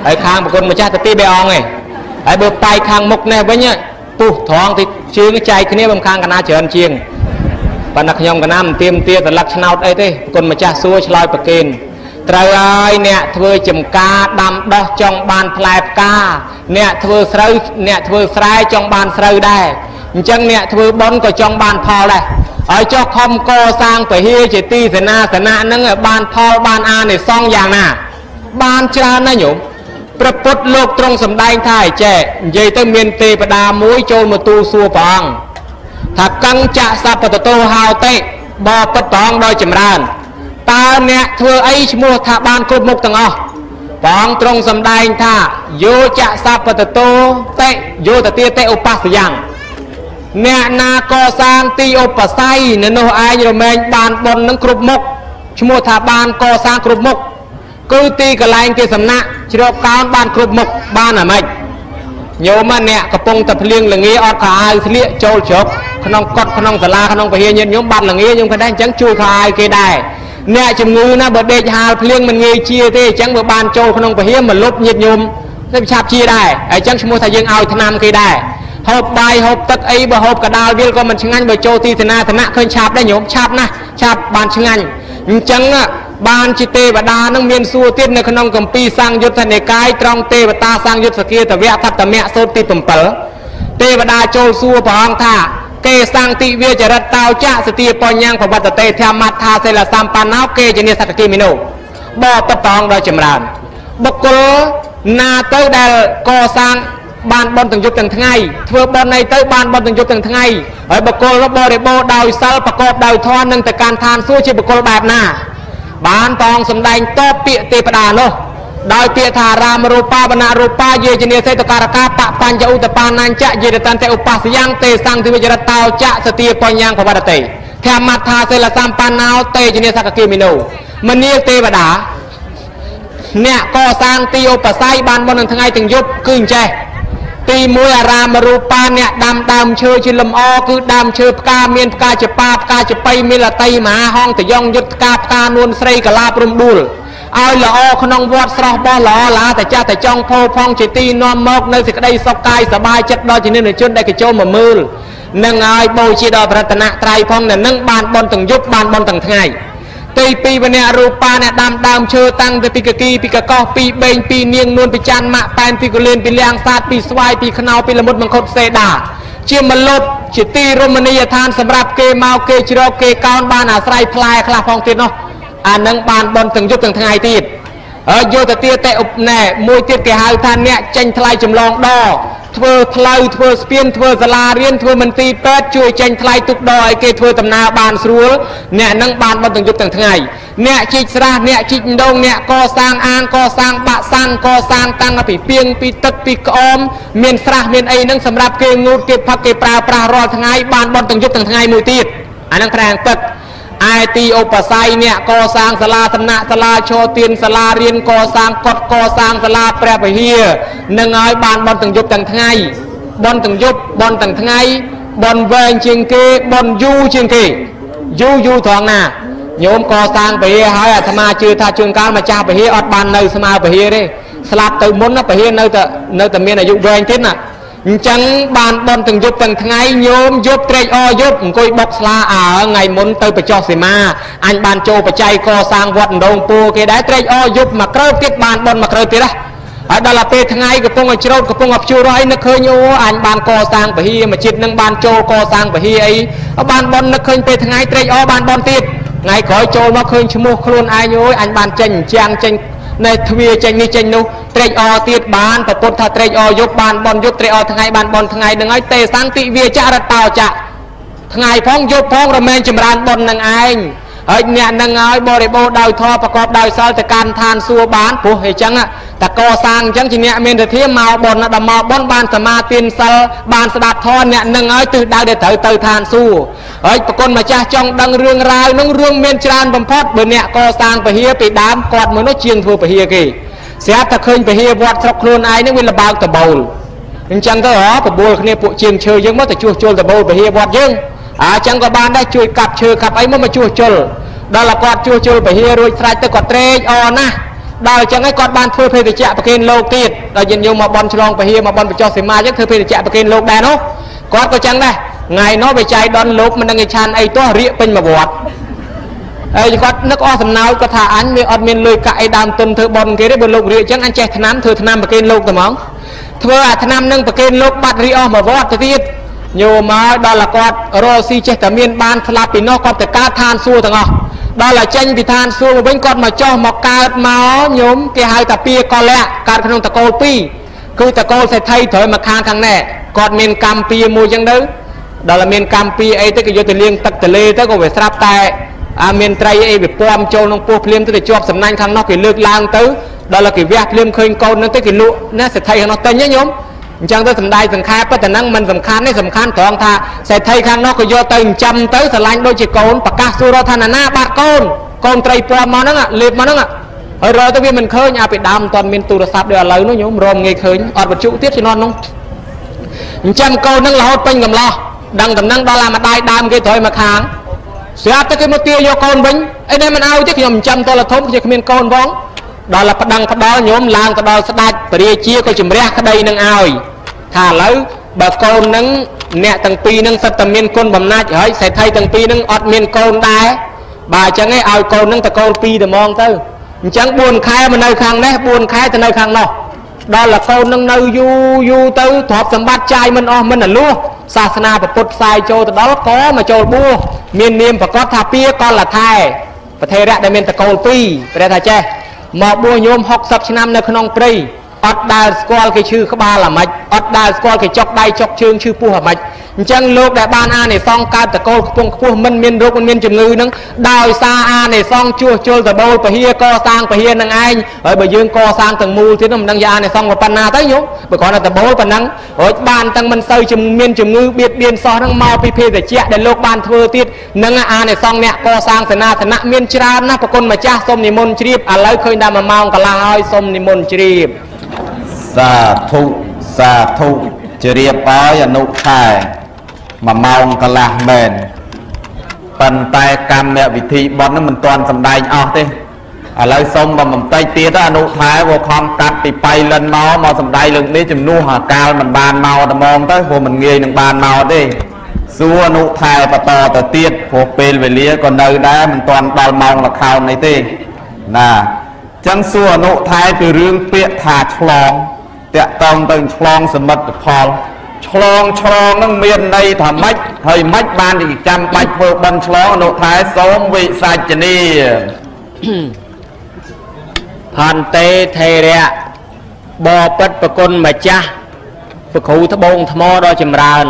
ហើយខាងប្រគុណម្ចាស់ទៅទី3អង្គឯងហើយបើបាយខាងមុខនេះវិញពុះត្រង់ទីជើងចែកគ្នាបំខាងកណាច្រើនជាងប៉ុន្តែខ្ញុំកណាមិនទៀមទាត្រឡឹកឆ្នោតអីទេប្រគុណម្ចាស់សួរឆ្លើយប្រកេនត្រូវហើយអ្នកធ្វើចំការដាំដោះចង់បានផ្លែផ្កាអ្នកធ្វើស្រូវអ្នកធ្វើស្រែចង់បានស្រូវដែរអញ្ចឹងអ្នកធ្វើបុណ្យក៏ចង់បានផលដែរហើយចុះខំកសាងពហិជាទីសេនាសនៈហ្នឹងឲ្យបានផលបានអានិសង្សយ៉ាងណាបានច្រើនណាស់ញោមព្រះពុទ្ធលោកទ្រង់សម្ដែងថាឯចេះនិយាយទៅមានទេវតាមួយចូលមកទូលសួរព្រះអង្គថាកੰចៈសពតតោហោតិបបិទ្ធព្រះអង្គដោយចម្រើនតើអ្នកធ្វើអីឈ្មោះថាបានគ្រប់មុខទាំងអស់ព្រះអង្គទ្រង់សម្ដែងថាយោចៈសពតតោតិយោតទាតិឧបស្សយ៉ាងអ្នកណាកសាងទីឧបស័យនៅនោះឯងរមែងបានបុណ្យនឹងគ្រប់មុខឈ្មោះថាបានកសាងគ្រប់មុខគឺទីកន្លែងទីសំណាក់ជ្រកកោនបានគ្រប់មុខបានអាម៉េចញោមអ្នកកំពុងតែភ្លៀងល្ងាអត់ខោអាវស្លៀកចូលជ្រកក្នុងកត់ក្នុងសាលាក្នុងពហិញាតិញោមបាត់ល្ងាខ្ញុំក៏ដែរអញ្ចឹងជួយខោអាវគេដែរអ្នកជំងឺណាបើដេកហាលភ្លៀងមិនងាយជាទេអញ្ចឹងបើបានចូលក្នុងពហិមកលុបញាតិញោមទៅឆាប់ជាដែរអញ្ចឹងឈ្មោះថាយើងឲ្យថ្នាំគេដែរហូបបាយហូបទឹកអីបើហូបកដាលវាលក៏មិនឆ្ងាញ់បើចូលទីសេនាសនៈឃើញឆាប់ដែរញោមឆាប់ណាស់ឆាប់បានឆ្ងាញ់អញ្ចឹងបានជាទេវតានឹងមានសួរទៀតនៅក្នុងគម្ពីរសង្យុត្តនិកាយត្រង់ទេវតាសង្យុត្តសគាតវៈបត្តមៈសូត្រទី7ទេវតាចូលសួរព្រះអង្គថាកេសង្តិវាចរិតតោចៈសតិបញ្ញប្រវត្តតេធម្មថាសិលសម្បណ្ណោកេជនិសតគិមិណោបបិទ្ធព្រះអង្គដោយចម្រើនបុគ្គលណាទៅដែលកសាងបានបុណ្យទាំងយប់ទាំងថ្ងៃធ្វើបុណ្យនៃទៅបានបុណ្យទាំងយប់ទាំងថ្ងៃហើយបុគ្គលបរិបូរដោយសិលប្រកបដោយធម៌នឹងទៅកាន់ឋានសួគ៌ជាបុគ្គលបែបណាបានតងសម្ដែងតបពាក្យទេវតានោះដោយពាក្យថារាមរូបាវនរូបាយេជនេសេតការកាបបញ្ចឧតបាណាញ្ចយេតតន្តិឧបស្សយ៉ាងទេសង្ឃទិវិចរតោចៈសតិបញ្ញប្រវត្តតេធម្មថាសិលសម្បណ្ណោតេជនេសកគិមិណោមនាលទេវតាអ្នកកសាងទីឧបស័យបានបុណ្យនឹងថ្ងៃទាំងយប់គឺអញ្ចេះទី1អារាមរូបាអ្នកដាំដើមឈើជាលំអគឺដើមឈើផ្កាមានផ្កាចប៉ាផ្កាចប៉ីមានលតីមហាហងតយងយុទ្ធផ្កានួនស្រីកាឡាព្រំដួលឲ្យល្អក្នុងវត្តស្រស់បោះល្អឡាតែចាស់តែចង់ផោផង់ជាទីនាំមកនៅសេចក្តីសុខកាយសบายចិត្តដល់ជានិច្ចជនដែលកចូលមកមើលនឹងឲ្យបូជាដល់ប្រតនត្រ័យផងនៅនឹងបានបុណ្យទាំងយប់បានបុណ្យទាំងថ្ងៃទី2វអ្នករូបាអ្នកដាំដើមឈើតាំងពីពីកគីពីកកោសពីបេងពីនាងនួនពីច័ន្ទម៉ាក់ប៉ែនពីកលៀនពីលៀងសាទពីស្វាយពីខ្នោពីលមុតមង្ឃុតសេដាជាមលុបជាទីរមណីយដ្ឋានសម្រាប់គេមកគេជ្រកគេកោនបានអាស្រ័យផ្លែខ្លះផងទៀតនោះអានឹងបានបន់ទាំងយប់ទាំងថ្ងៃទៀតហើយយកទៅទៀតតែឧបណែមួយទៀតគេហៅថាអ្នកចេញថ្លៃចម្លងដធ្វើផ្លូវធ្វើស្ពានធ្វើសាលារៀនធ្វើមន្ទីរពេទ្យជួយចេញថ្លៃទុកដឲ្យគេធ្វើដំណើរបានស្រួលអ្នកនឹងបានបន់ទាំងយប់ទាំងថ្ងៃអ្នកជីកស្រះអ្នកជីកដងអ្នកកសាងអាងកសាងបាក់សាំងកសាងតាំងពីពីងពីទឹកពីក្អមមានស្រះមានអីនឹងសម្រាប់គេងូតគេផឹកគេប្រើប្រាស់រាល់ថ្ងៃបានបន់ទាំងយប់ទាំងថ្ងៃមួយទៀតអានឹងប្រាំងទឹកឯទីឧបស័យអ្នកកសាងសាលាសំណាក់សាលាឈរទានសាលារៀនកសាងកត់កសាងសាលាព្រះវិហារនឹងឲ្យបានបន់ទាំងយប់ទាំងថ្ងៃបន់ទាំងយប់បន់ទាំងថ្ងៃបន់វែងជាងគេបន់យូរជាងគេយូរត្រង់ណាញោមកសាងវិហារហើយអាត្មាជឿថាជួនកាលម្ចាស់វិហារអត់បាននៅស្មើវិហារទេស្លាប់ទៅមុនណាវិហារនៅតែមានអាយុវែងទៀតណាអញ្ចឹងបានបន់ទាំងយប់ទាំងថ្ងៃញោមយប់ត្រេកអរយប់អង្គុយបុកស្លាថ្ងៃមុនទៅបញ្ចុះសីមាអញបានចូលបច្ច័យកសាងវត្តដងពូគេដែរត្រេកអរយប់មួយក្រោយទៀតបានបន់មួយក្រោយទៀតណាហើយដល់ពេលថ្ងៃកំពុងឲ្យច្រូតកំពុងឲ្យភ្ជួរអីនឹកឃើញអូអញបានកសាងពហិមួយជាតិនឹងបានចូលកសាងពហិអីបានបន់នឹកឃើញពេលថ្ងៃត្រេកអរបានបន់ទៀតថ្ងៃក្រោយចូលមកឃើញឈ្មោះខ្លួនឯងអូយអញបានចេញជាងចេញនៅទ្វាចេញនេះចេញនោះត្រេកអរទៀតបានប្រពុតថាត្រេកអរយប់បានបន់យប់ត្រេកអរថ្ងៃបានបន់ថ្ងៃនឹងហើយទេសង្ឃតិវាចរតោចៈថ្ងៃផងយប់ផងរមែងចម្រើនបន់នឹងឯងហើយអ្នកនឹងឲ្យបរិបូរដោយធម៌ប្រកបដោយសិលទៅកាន់ឋានសួគ៌បានព្រោះអញ្ចឹងតកសាងអញ្ចឹងជាអ្នកមានទធាមកបន់ដល់មកបន់បានសមាទានសិលបានស្ដាប់ធម៌អ្នកនឹងឲ្យទិសដៅដែលត្រូវទៅឋានសួគ៌ហើយប្រគុណម្ចាស់ចង់ដឹងរឿងរ៉ាវនឹងរឿងមានច្រើនបំផុតបើអ្នកកសាងពហិពីដើមគាត់មួយនោះជាងធ្វើពហិគេស្រាប់តែឃើញពហិវត្តស្រុកខ្លួនឯងនឹងវាលបើកតបូលអញ្ចឹងទៅបបួលគ្នាពួកជាងឈើយើងមកទៅជួសជុលតបូលពហិវត្តយើងអញ្ចឹងក៏បានដែរជួយកាប់ឈើកាប់អីមកជួសជុលដល់គាត់ជួសជុលពហិរួចស្រេចទៅគាត់ត្រេកអរណាស់ដល់អញ្ចឹងឯងគាត់បានធ្វើភេទជ្ជៈប្រគេនលោកទៀតដល់យើងយកមកបន់ឆ្លងពហិមកបន់បញ្ចុះសីមាអញ្ចឹងធ្វើភេទជ្ជៈប្រគេនលោកដែរនោះគាត់ក៏ចឹងដែរថ្ងៃនោះវាចៃដន្យលោកមិនដឹងឯឆានអីទោះរៀកពេញមួយវត្តហើយគាត់នឹកអស់សំណោចគាត់ថាអញវាអត់មានលុយកាក់អីដើមទុនធ្វើបន់គេទេបើលោករៀកអញ្ចឹងអញចេះថ្នាំធ្វើថ្នាំប្រគេនលោកតែហ្មងធ្វើអាថ្នាំនឹងប្រគេនលោកបាត់រៀកអស់មួយវត្តទៅទៀតញោមមកដល់គាត់រស់ស៊ីចេះតែមានបានស្លាប់ពីនោះគាត់ទៅកើតឋានសួគ៌ទាំងអស់ដល់តែចេញពីឋានសួគ៌វិញគាត់មកចុះមកកើតមកញោមគេហៅថាពីកលៈកើតក្នុងតកូល2គឺតកូលសេដ្ឋីត្រូវមកខាងនេះគាត់មានកម្មពីមួយចឹងទៅដល់មានកម្មពីអីទៅគេយកទៅលាងទឹកទលេទៅក៏វាស្រាប់តែមានត្រីអីវាពំចូលក្នុងពោះភ្លាមទៅជាប់សំណាញ់ខាងនោះគេលើកឡើងទៅដល់គេវះភ្លាមឃើញកូននឹងទៅគេលក់ណាសេដ្ឋីខាងនោះទិញណាញោមអញ្ចឹងទៅសំដាយសង្ខេបប៉ុន្តែហ្នឹងមិនសំខាន់ទេសំខាន់ត្រង់ថាសេដ្ឋីខាងនោះក៏យកទៅចិញ្ចឹមទៅស្រឡាញ់ដូចជាកូនប្រកាសសួរថាណាបាត់កូនត្រីពំមកហ្នឹងលេបមកហ្នឹងហើយរកទៅវាមិនឃើញពីដើមមិនទាន់មានទូរស័ព្ទដូចឥឡូវនោះញោមរមងាយឃើញអត់បច្ចុទៀតជំនាន់នោះអញ្ចឹងកូនហ្នឹងរហូតពេញកំឡោះដឹងតំណឹងដល់អាម្ដាយដើមគេត្រូវមកខាងស្រាប់តែគេមកទាយកកូនវិញអីនេះមិនឲ្យទេខ្ញុំចិញ្ចឹមតលធំគេគ្មានកូនផងដល់ផ្ដឹងផ្ដល់ញោមឡើងទៅដល់ស្ដេចពរាជាក៏ជំរះក្តីនឹងឲ្យថាឥឡូវបើកូននឹងអ្នកទាំងពីរនឹងសិតតែមានគុណបំណាច់ហើយសេដ្ឋីទាំងពីរនឹងអត់មានកូនដែរបើអញ្ចឹងឯងឲ្យកូននឹងតកូន2តែហ្មងទៅអញ្ចឹង4ខែមកនៅខាងនេះ4ខែទៅនៅខាងនោះដល់កូននឹងនៅយូរទៅទ្រព្យសម្បត្តិចាយមិនអស់មិនអលួសសាសនាពុទ្ធផ្សាយចូលទៅដល់ក៏មកចូលបួសមាននាមប្រកាសថាពីកលថែប្រធេរៈដែលមានតកូល2ព្រះថាចេះមកបួសញោម60ឆ្នាំនៅក្នុងព្រៃអត់ដើរស្គាល់គេឈឺក្បាលអាម៉េចអត់ដើរស្គាល់គេចុកដៃចុកជើងឈឺពោះអាម៉េចអញ្ចឹងលោកដែលបានអានិសង្សកើតតកូលខ្ពង់ខ្ពស់មិនមានរោគមិនមានជំងឺនឹងដោយសារអានិសង្សជួសជុលតបូលពហិកសាងពហិនឹងឯងហើយបើយើងកសាងទាំងមូលទៀតមិនដឹងជាអានិសង្សប៉ុណ្ណាទៅញោមបើគ្រាន់តែតបូលប៉ុណ្ណឹងរួចបានទាំងមិនសូវមានជំងឺបៀតបៀនសោះនឹងមកពីភេទជ្ជៈដែលលោកបានធ្វើទៀតនឹងអានិសង្សអ្នកកសាងសេនាសនៈមានច្រើនណាស់ប្រគុណម្ចាស់សូមនិមន្តជ្រាបឥឡូវឃើញតែ1ម៉ោងកន្លះហើយសូមនិមន្តជ្រាបសាធុជ្រាបហើយអនុខែ1ម៉ោងកន្លះមែនប៉ុន្តែកម្មវិធីបន់ហ្នឹងមិនទាន់សម្ដែងអស់ទេឥឡូវសូមបន្តិចទៀតអនុខែវាខំកាត់ពីបៃលិនមកសម្ដែងលើកនេះជំនួសអាកាលមិនបានមកតែហ្មងទៅព្រោះមិនងាយនឹងបានមកទេសួរអនុខែបន្តទៅទៀតព្រោះពេលវេលាក៏នៅដែរមិនទាន់ដល់ម៉ោងល្ខោននេះទេណាចឹងសួរអនុថែពីរឿងពាក្យថាឆ្លងតាក់តងទៅឆ្លងសមិទ្ធផលឆ្លងនឹងមានន័យថាម៉េចហើយម៉េចបានទីចាំបាច់ធ្វើបន់ឆ្លងអនុថែសូមវិសាចនីផន្តេថេរៈបបិទ្ធប្រគុណម្ចាស់ព្រះគ្រូត្បូងថ្មដ៏ចម្រើន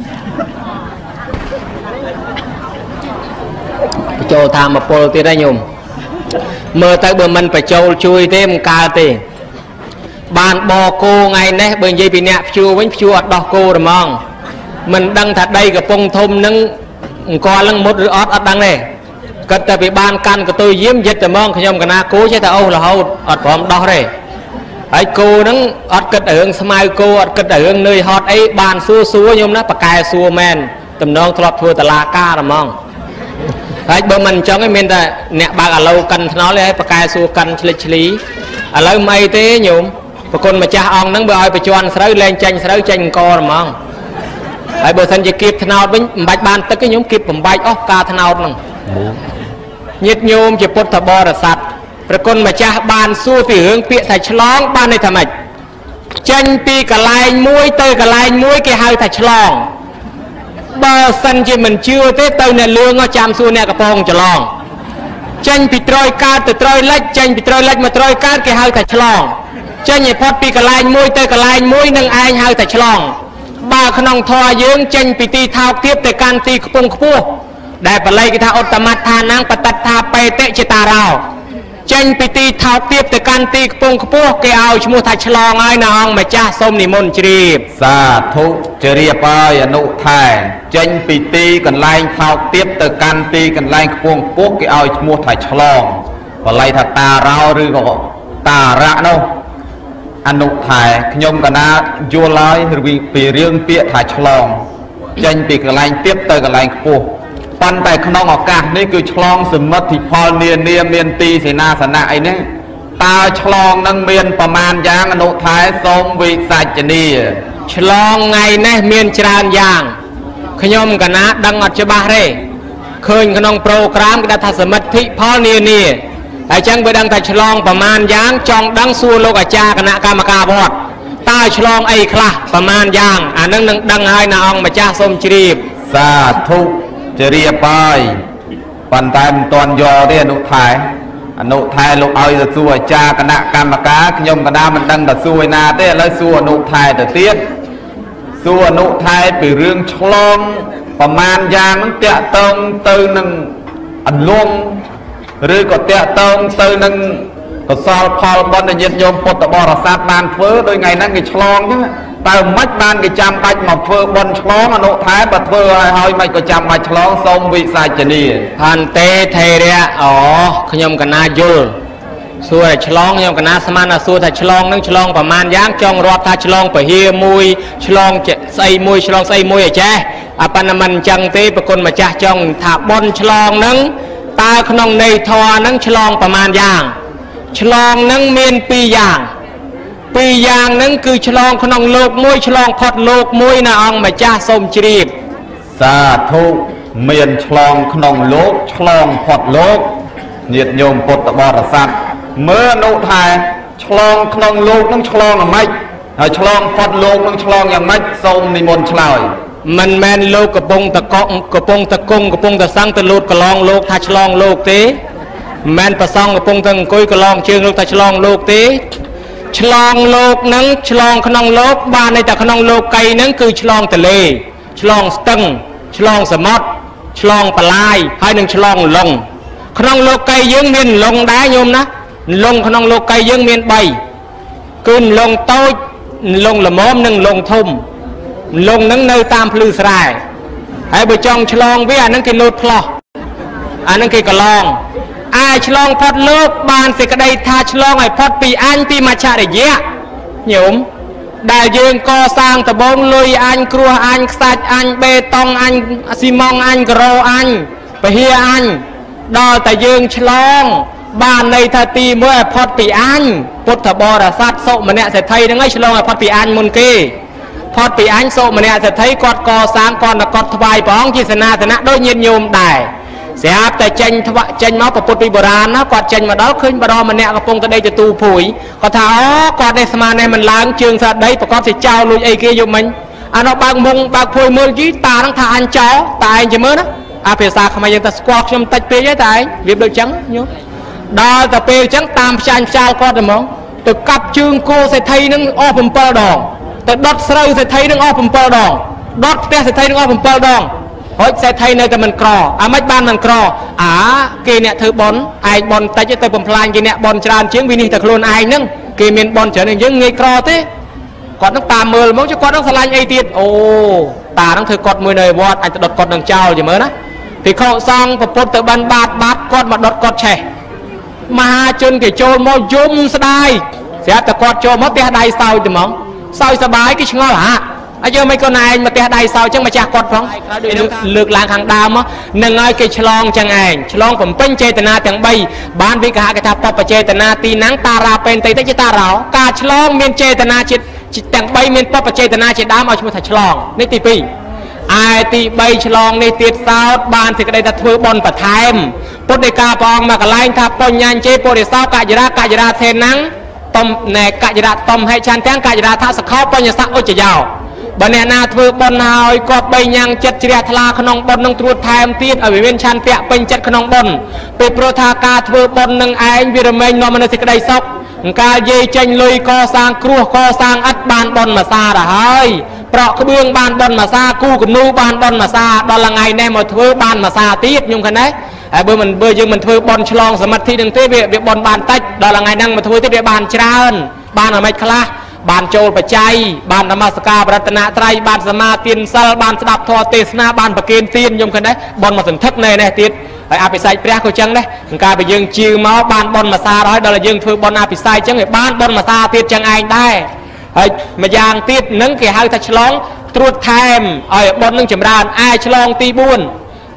បញ្ចូលធម្មពលទៀតហើយញោមមើលទៅបើមិនបញ្ចូលជួយទេមិនកើតទេបានបគោថ្ងៃនេះបើនិយាយពីអ្នកភ្ជួរវិញភ្ជួរអត់ដោះគោហ្មងមិនដឹងថាដីកំពង់ធំនឹងអង្គលនឹងមុតឬអត់ដឹងទេគិតតែពីបានកាន់កតុយយាមយិតតែហ្មងខ្ញុំកណាគោចេះតែអូសរហូតអត់ព្រមដោះទេហើយគោនឹងអត់គិតរឿងស្មៅគោអត់គិតរឿងនឿយហត់អីបានសួរខ្ញុំណាប៉កែសួរមែនតំណងធ្លាប់ធ្វើតឡាការហ្មងហើយបើមិនអញ្ចឹងឯងមានតែអ្នកបើកអាឡូកិនថ្នល់ហើយប៉កែសួរកិនឆ្លិចឆ្លីឥឡូវមិនអីទេញោមប្រគុណម្ចាស់អង្គហ្នឹងបើឲ្យបញ្ជាន់ស្រូវលែងចាញ់ស្រូវចាញ់អង្គហ្មងហើយបើសិនជាគៀបថ្នោតវិញមិនបាច់បានទឹកទេញោមគៀបបំបែកអស់ការថ្នោតហ្នឹងញាតិញោមជាពុទ្ធបរិស័ទប្រគុណម្ចាស់បានសួរពីរឿងពាក្យថាឆ្លងបានន័យថាម៉េចចេញពីកន្លែងមួយទៅកន្លែងមួយគេហៅថាឆ្លងបើសិនជាមិនជឿទេទៅអ្នកលឿងចាំសួរអ្នកកំពងច្រឡងចេញពីត្រើយកើតទៅត្រើយលិចចេញពីត្រើយលិចមកត្រើយកើតគេហៅថាឆ្លងចេញឲ្យផុតពីកន្លែងមួយទៅកន្លែងមួយនឹងឯងហៅថាឆ្លងបើក្នុងធម៌យើងចេញពីទីថោកទាបទៅកាន់ទីខ្ពង់ខ្ពស់ដែលបល័យគេថាឧត្តមដ្ឋានបតត្ថាបេតិចេតារោចេញពីទីថោកទាបទៅកាន់ទីខ្ពង់ខ្ពស់គេឲ្យឈ្មោះថាឆ្លងហើយនៅអង្គម្ចាស់សូមនិមន្តជ្រាបសាធុជ្រាបហើយអនុថែចេញពីទីកន្លែងថោកទាបទៅកាន់ទីកន្លែងខ្ពង់ខ្ពស់គេឲ្យឈ្មោះថាឆ្លងបល័យថាតារោឬក៏តារៈនោះអនុថែខ្ញុំកណាយល់ហើយពីរឿងពាក្យថាឆ្លងចេញពីកន្លែងទាបទៅកន្លែងខ្ពស់ប៉ុន្តែក្នុងឱកាសនេះគឺឆ្លងសមិទ្ធផលនានាមានទីសេនាសនៈអីហ្នឹងตาฉลองนั่งเมียนประมาณยางอนุท้ายทรงวิสัจนีฉลองไงนะเมียนจรานยางขยมกันนะดังอัจฉริยะเคยขนมโปรแกรมกระทัสมัติพอนี่ไอ้จังไปดังแต่ฉลองประมาณยางจองดังสู้โลกอาจารย์คณะกรรมการบอดตาฉลองไอ้คลาประมาณยางอันนั้นดังให้นาองมาจ้าสมจรีบสาธุจรียไปปันตายตอนยอได้อนุท้ายลูกเอาจะสู้อาจารย์คณะกรรมการขยมคณะมันดังแต่สู้ไอ้นาได้แล้วสู้อนุท้ายแต่เตี้ยสู้อนุท้ายไปเรื่องฉลองประมาณยางนั้นเตะตรงตื่นหนึ่งอันลงหรือก็เตะตรงตื่นหนึ่งก็สอบพอบอลในเย็นโยมปตบรศาสตร์บานเฟ้อโดยไงนั่งกิฉลองใช่ไหมแต่มัดบานกิจำบัดมาเฟ้อบอลฉลองอนุท้ายบัดเฟ้อให้ไม่ก็จำมาฉลองทรงวิสัจนีพันเตเทเรียอ๋อขยมกันนาโยส่วนฉลองยมกันนาสมานส่วนถ้าฉลองนั่งฉลองประมาณย่างจองรอบถ้าฉลองไปเฮียมวยฉลองใส่มวยฉลองใส่มวยแจ๊อปันมันจังเตปคนมาจ้าจองถ้าบอลฉลองนั่งตาขนมในทอนั่งฉลองประมาณย่างฉลองนั่งเมียนปีอย่างนั่งคือฉลองขนมโลกมวยฉลองพอดโลกมวยนะองมาจ้าสมจรีบสาธุเมียนฉลองขนมโลกฉลองพอดโลกเนียดโยมปตบรศาสตร์เมื่อนุทายฉลองขนมโลกนั่งฉลองอย่างไรฉลองพอดโลกนั่งฉลองอย่างไรทรงนิมนต์ฉลอยมันแมนโลกกระปงตะกองกระปงตะกงกระปงตะสังตะลุดกระลองโลกถ้าฉลองโลกเตแมนประซองกระปงตะกุยกระลองเชิงโลกถ้าฉลองโลกเตฉลองโลกนั้นฉลองขนมโลกบ้านในแต่ขนมโลกไกนั้นคือฉลองทะเลฉลองสตึงฉลองสมอดฉลองปลายให้หนึ่งฉลองลงขนมโลกไกยังเมียนลงได้โยมนะลงขนมโลกไกยังเมียนใบขึ้นลงโต๊ะลงละม้อมหนึ่งลงทุ่มลงนั่งในตามพลือสายให้ไปจองฉลองวิอันนั้นคือโลดพลออันนั้นคือกระลองฉลองพอดโลกบานเสกได้ทาฉลองไอ้พอดปีอันปีมาชาได้เยอะโยมได้ยืนก่อสร้างตะบงลุยอันครัวอันสัตว์อันเบตองอันซีมองอันกรออันไปเฮียอันดอแต่ยืนฉลองบ้านในทัตีเมื่อพอดปีอันพุทธบริษัทโสมเนี่ยเสร็จไทยนั่งไอ้ฉลองไอ้พอดปีอันมุนกีพอดปีอันโสมเนี่ยเสร็จไทยกอดก่อสร้างก่อนกอดถวายป้องจิตนาธนะโดยเย็นโยมได้เสียแต่เจนทวะเจนมาประปุตปีโบราณนะกอดเจนมาดอกขึ้นบารอมันเนี่ยกระปงตะได้จะตูผุยก็ท้ากอดในสมาในมันล้างเชิงสัตว์ได้ประกอบสิเจ้าลุยไอ้เกยอยู่มันอันเอาบางมงบางผุยมือกี้ตาทั้งทาอันเจ้าตายจะเมื่อนะเภสัชขมายังตะสควอชมตัดเปย์ยัยตายเรียบโดยจังโยดอแต่เปย์จังตามชาก็จะมองแต่กับจึงโกใส่ไทยนึงอ้อผมเปิลดองแต่ดอทเสาใส่ไทยนึงอ้อผมเปิลดองดอทเปย์ใส่ไทยนึงอ้อผมเปิลดองเฮ้ยใส่ไทยในแต่มันกรอไม่บ้านมันกรอเกเนี่ยเธอบอลไอบอลแต่จะเธอผมพลานเกเนี่ยบอลจานเชียงวินิตะโคลนไอนึงเกเมียนบอลเฉยยังไงกรอที่กอดต้องตามมือมั้งจะกอดต้องสลายไอตีดโอ้ตาต้องเธอกอดมือในวอดไอจะดดกอดดังเจ้าอย่างเมื่อนะที่เขาสร้างประปุตตะบันบาดกอดมาดดกอดแช่มหาชนเกโจมอยุ่มสบายเสียแต่กอดโจมอเตะได้เศร้าจะมองเศร้าสบายก็ชงอละไอ้เจ้าไม่ก็นายมาเตะได้เศร้าจังมาจากกอดพร้อมเลือกลางทางดาวมั้งหนึ่งไอ้เกฉลองจังไงฉลองผมเป็นเจตนาแต่งใบบ้านวิกากระทำปปเจตนาตีนังตาราเป็นไตตะจิตาเราการฉลองเมียนเจตนาจิตแต่งใบเมียนปปเจตนาจิตดามเอาชมาถัดฉลองในตีปีไอตีใบฉลองในตีดสาวบ้านสิกระไดตะถือบอลปะไทม์ปุถเดกาปองมากระไลทับปนยันเจโปเดสาวกาจราเทนังต้มแหนกาจราต้มให้ชันแตงกาจราท่าสเข้าปนยาสักโอจะยาวบันเนนาถือบอลหอยกอบใบยังจัดเจียทลาขนมบอลนังตรวจไทม์ตีดอวิเวนชันเตะเป็นจัดขนมบอลเป็นโปรธากาถือบอลนังไอวิรเมนนอมันสิกระไดซอกการเยจังลุยก่อสร้างครัวก่อสร้างอัดบานบอลมาซาละเฮ้ยเปราะกระเบื้องบานบอลมาซากู้กับนูบานบอลมาซาดอลละไงแน่มาถือบานมาซาตีดยุ่งกันไหนเบอร์มันเบอร์ยังมันถือบอลฉลองสมัติที่หนึ่งเตะเบียบอลบานตัดดอลละไงนั่งมาถือที่เบียบานเช้าบานอะไรคลาบานโจลปัจจัยบานธรรมสกาบรัตนาไตรบานสมาตินซัลบานสดับทอเตสนาบานประเกณฑ์ตีนยุ่งกันไหนบอลมาสันทักในตีดไอ้อาภิไซเปรี้ยเขาจังเลยการไปยังจือม้าบ้านบอลมาซาร้อยดอลลาร์ยังถือบอลอาภิไซจังไอ้บ้านบอลมาซาตีดจังไงได้ไอ้มายางตีดนั่งเกี่ยให้ทัชลองตรวจไทม์ไอ้บอลนั่งจำรานไอ้ฉลองตีบุญ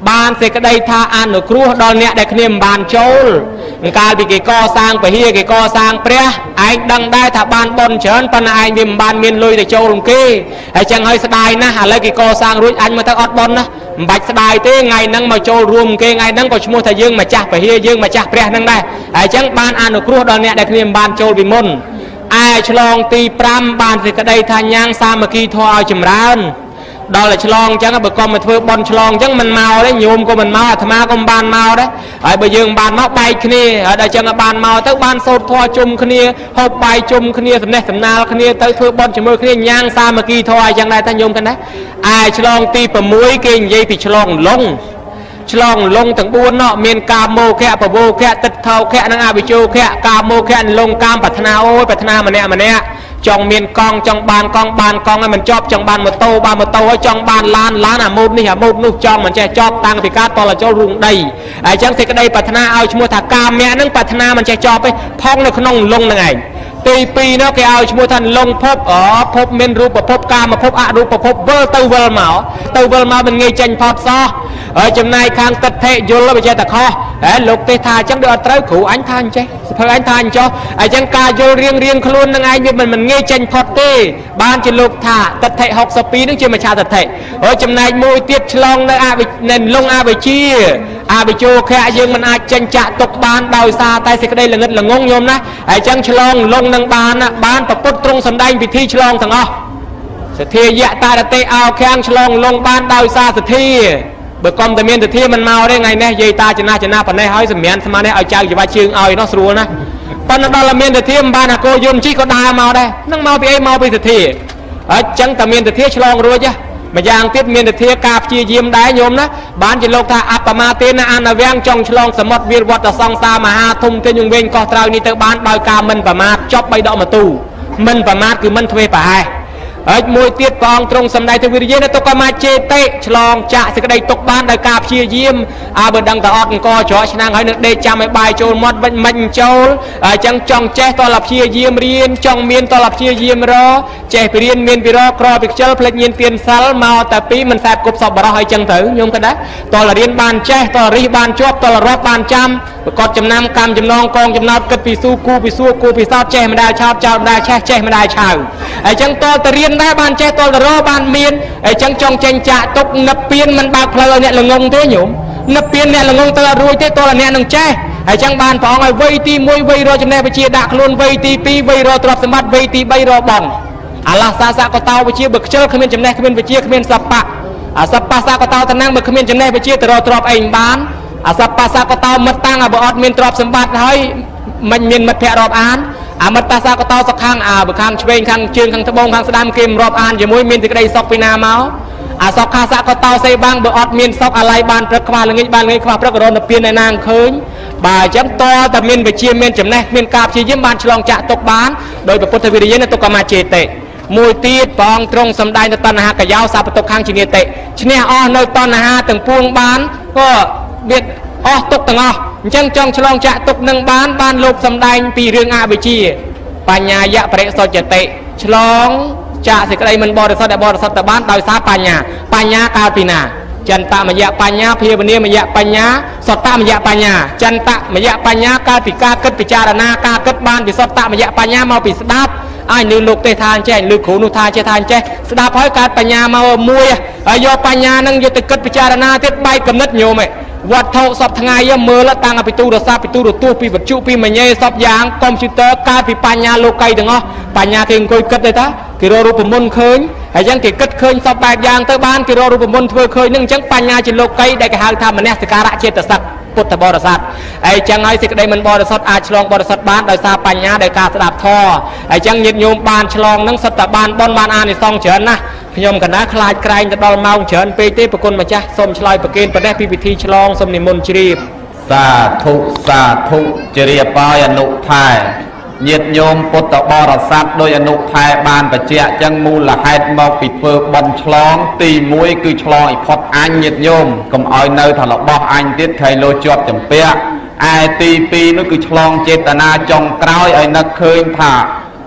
បានសេចក្តីថាអនុគ្រោះដល់អ្នកដែលគ្នាមិនបានចូលកាលពីគេកសាងពហិគេកសាងព្រះឯងដឹងដែរថាបានបនច្រើនប៉ុន្តែឯងវាមិនបានមានលុយទៅចូលរំគេហើយចឹងហើយស្ដាយណាស់ឥឡូវគេកសាងរួចអញមកទៅអត់បនណាមិនបាច់ស្ដាយទេថ្ងៃហ្នឹងមកចូលរួមគេថ្ងៃហ្នឹងក៏ឈ្មោះថាយើងម្ចាស់ពហិយើងម្ចាស់ព្រះហ្នឹងដែរហើយចឹងបានអនុគ្រោះដល់អ្នកដែលគ្នាមិនបានចូលពីមុនឯឆ្លងទី5បានសេចក្តីថាញ៉ាំងសាមគ្គីធម៌ឲ្យចម្រើនដល់តែឆ្លងអញ្ចឹងបើកុំមកធ្វើបន់ឆ្លងអញ្ចឹងមិនមកទេញោមក៏មិនមកអាត្មាក៏មិនបានមកដែរហើយបើយើងបានមកបែកគ្នាហើយដល់អញ្ចឹងបានមកទៅបានសូត្រធម៌ជុំគ្នាហូបបាយជុំគ្នាសំណេះសំណាលគ្នាទៅធ្វើបន់ជាមួយគ្នាញ៉ាំងសាមគ្គីធម៌អញ្ចឹងដែរតែញោមกันដែរឯឆ្លងទី6គេនិយាយពីឆ្លងលងឆ្លងលងទាំង4នោះមានកាមោខៈបវោខៈទិដ្ឋោខៈនិងអវិជោខៈកាមោខៈលងកាមប្រាថ្នាអូយប្រាថ្នាម្នាក់ចង់មានកង់ចង់បានកង់ឲ្យមិនជាប់ចង់បានម៉ូតូឲ្យចង់បានឡានអាម៉ូតនេះអាម៉ូតនោះចង់មិនចេះជាប់តាំងពីការតលចូលរូងដីហើយអញ្ចឹងសេចក្តីប្រាថ្នាឲ្យឈ្មោះថាកាមៈហ្នឹងប្រាថ្នាមិនចេះជាប់ទេផងនៅក្នុងលងហ្នឹងឯងទី2នោះគេឲ្យឈ្មោះថាលងភពភពមានរូបភពកាមភពអរូបភពវិលទៅវិលមកមិនងាយចេញផុតសោះហើយចំណែកខាងទិដ្ឋិយល់បើចេះតែខុសហើយលោកទេថាអញ្ចឹងដូចអត់ត្រូវគ្រូអញថាអញ្ចេះសភើអញថាអញ្ចោះអញ្ចឹងការយល់រៀងខ្លួននឹងឯងវាមិនងាយចេញផុតទេបានជាលោកថាទិដ្ឋិ62នឹងជាមច្ឆាទិដ្ឋិហើយចំណែកមួយទៀតឆ្លងនៅលងអវិជ្ជាអវិជោខៈយើងមិនអាចចេញចាក់ទុកបានដោយសារតែសេចក្តីល្ងឹតល្ងងញោមណាហើយអញ្ចឹងឆ្លងលងនឹងបានប្រពុតទ្រង់សម្ដែងពិធីឆ្លងទាំងអស់សទ្ធាយៈតារតិអោខាំងឆ្លងលងបានដោយសារសទ្ធាបើកុំតែមានសទ្ធាមិនមកទេថ្ងៃនេះយាយតាចំណាប៉ុណ្ណេះហើយសម្រានស្មាននេះឲ្យចៅច្បាច់ជើងឲ្យនោះស្រួលណាប៉ុន្តែដល់តែមានសទ្ធាមិនបានអាគោយន្តជីក៏ដើរមកដែរនឹងមកពីអីមកពីសទ្ធាហើយអញ្ចឹងតែមានសទ្ធាឆ្លងរួចហ៎ម្យ៉ាងទៀតមានសទ្ធាការព្យាយាមដែរញោមណាបានជាលោកថាអបមាទេណាអនវាំងចង់ឆ្លងសមុទ្រវាលវត្តសង្សារមហាធំទេញងវិញកោះត្រោយនេះទៅបានដោយការមិនប្រមាទចប់3ដកមកទូមិនប្រមាទគឺមិនធ្វើប្រហែសហើយមួយទៀតព្រះអង្គទ្រង់សម្ដែងទៅវិរិយនៅទុក្ខមាចេតិឆ្លងចាក់សេចក្តីទុកបានដោយការព្យាយាមបើដឹងតែអត់អង្គច្រកឆ្នាំងហើយនឹងដេកចាំឲ្យបាយចូលមាត់មិនចូលអញ្ចឹងចង់ចេះតលព្យាយាមរៀនចង់មានតលព្យាយាមរចេះពីរៀនមានពីរក្រពីខ្ជិលផ្លេចញៀនទៀនសិលមកតែពីមិនសែបគប់សពបរោះហើយអញ្ចឹងទៅញោមក៏ដែរតលរៀនបានចេះតលរិះបានជាប់តលរត់បានចាំប្រកបចំណាំកម្មចំណងកងចំណោតគិតពីស៊ូគូពីសួរគូពីសោតចេះមិនដែលឆោតចោលមិនដែលចេះមិនដែលឆៅអញ្ចឹងតលទៅរៀនដែរបានចេះតលរបានមានអញ្ចឹងចង់ចេញចាក់ទុកនឹកពៀនមិនបើកផ្លូវឲ្យអ្នកល្ងងទេញោមនឹកពៀនអ្នកល្ងងទៅអត់រួចទេតលអ្នកនឹងចេះហើយចឹងបានព្រះអង្គឲ្យវ័យទី1វ័យរកចំណេះវិជ្ជាដាក់ខ្លួនវ័យទី2វ័យរកទ្រព្យសម្បត្តិវ័យទី3រកបងអាឡាសាសកតោវិជ្ជាបើខ្ជិលគ្មានចំណេះគ្មានវិជ្ជាគ្មានសបៈអាសបៈសកតោតំណាងបើគ្មានចំណេះវិជ្ជាទៅរកទ្រព្យអីមិនបានអាសបៈសកតោមិត្តតាំងបើអត់មានទ្រព្យសម្បត្តិហើយមិនមានមិត្តភក្តិរាប់អានអាមិត្តតាសកតោសុខាងបើខាងឆ្វេងខាងជើងខាងត្បូងខាងស្ដាំគេមិនរាប់អានជាមួយមានសេចក្តីសុខពីណាមកអាសុខាសកតោសេបាំងបើអត់មានសុខអាឡ័យបានព្រឹកខ្វះល្ងាចបានថ្ងៃខ្វះព្រឹករនពៀនឯណាឃើញបើអញ្ចឹងតតែមានវិជ្ជាមានចំណេះមានការព្យាយាមបានឆ្លងចាក់ទុកបានដោយពុទ្ធវិរិយនៅទុក្ខមាចេតិមួយទៀតព្រះអង្គទ្រង់សម្ដែងទៅតណ្ហាកាយោសពទុក្ខាងជានិតិឈ្នះអស់នៅតណ្ហាទាំងពួងបានក៏វាអស់ទុកទាំងអស់អញ្ចឹងចង់ឆ្លងចាក់ទុកនឹងបានលោកសម្ដែងពីរឿងអវិជ្ជាបញ្ញាយៈបរិសុទ្ធតិឆ្លងចាក់សេចក្តីមិនបរិសុទ្ធតែបរិសុទ្ធទៅបានដោយសារបញ្ញាកើតពីណាចន្ទមយៈបញ្ញាភាវនាមយៈបញ្ញាសតមយៈបញ្ញាចន្ទមយៈបញ្ញាកើតពីការគិតពិចារណាការគិតបានពីសតមយៈបញ្ញាមកពីស្ដាប់ឲ្យលើលោកទេថាអញ្ចេះលើគ្រូនោះថាចេះថាអញ្ចេះស្ដាប់ហើយកើតបញ្ញាមកមួយហើយយកបញ្ញានឹងយកទៅគិតពិចារណាទៀតបែកកំណត់ញោមឯងវត្ថុសពថ្ងៃមើលតាំងពីទូរស័ព្ទពីទូរទស្សន៍ពីវិទ្យុពីមញេសពយ៉ាងកុំព្យូទ័រកើតពីបញ្ញាលោកីទាំងអស់បញ្ញាគេអង្គុយគិតទេតាគេរករូបមន្តឃើញហើយអញ្ចឹងគេគិតឃើញសពបែបយ៉ាងទៅបានគេរករូបមន្តធ្វើឃើញនឹងអញ្ចឹងបញ្ញាជាលោកីដែលគេហៅថាមនសិការៈចេតសិកពុទ្ធបរិស័ទហើយអញ្ចឹងហើយសេចក្តីមិនបរិសុទ្ធអាចឆ្លងបរិសុទ្ធបានដោយសារបញ្ញាដោយការស្ដាប់ធម៌ហើយអញ្ចឹងញាតិញោមបានឆ្លងនឹងសិតតែបានបនបានអានិសង្សច្រើនណាស់ខ្ញុំកណ្ដាខ្លាចក្រែងទៅដល់ម៉ោងច្រើនពេកទេប្រគុណម្ចាស់សូមឆ្លើយប្រកេនប្រទេសពីពិធីឆ្លងសូមនិមន្តជ្រាបសាធុជ្រាបបាយអនុថែញាតិញោមពុទ្ធបរិស័ទដោយអនុថែបានបញ្ជាក់ចឹងមូលហេតុមកពីធ្វើបន់ឆ្លងទី1គឺឆ្លងឲ្យផុតអញញាតិញោមកុំឲ្យនៅថារបស់អញទៀតខៃលោជាប់ចម្ពាក់ឯទី2នោះគឺឆ្លងចេតនាចុងក្រោយឲ្យនឹកឃើញថា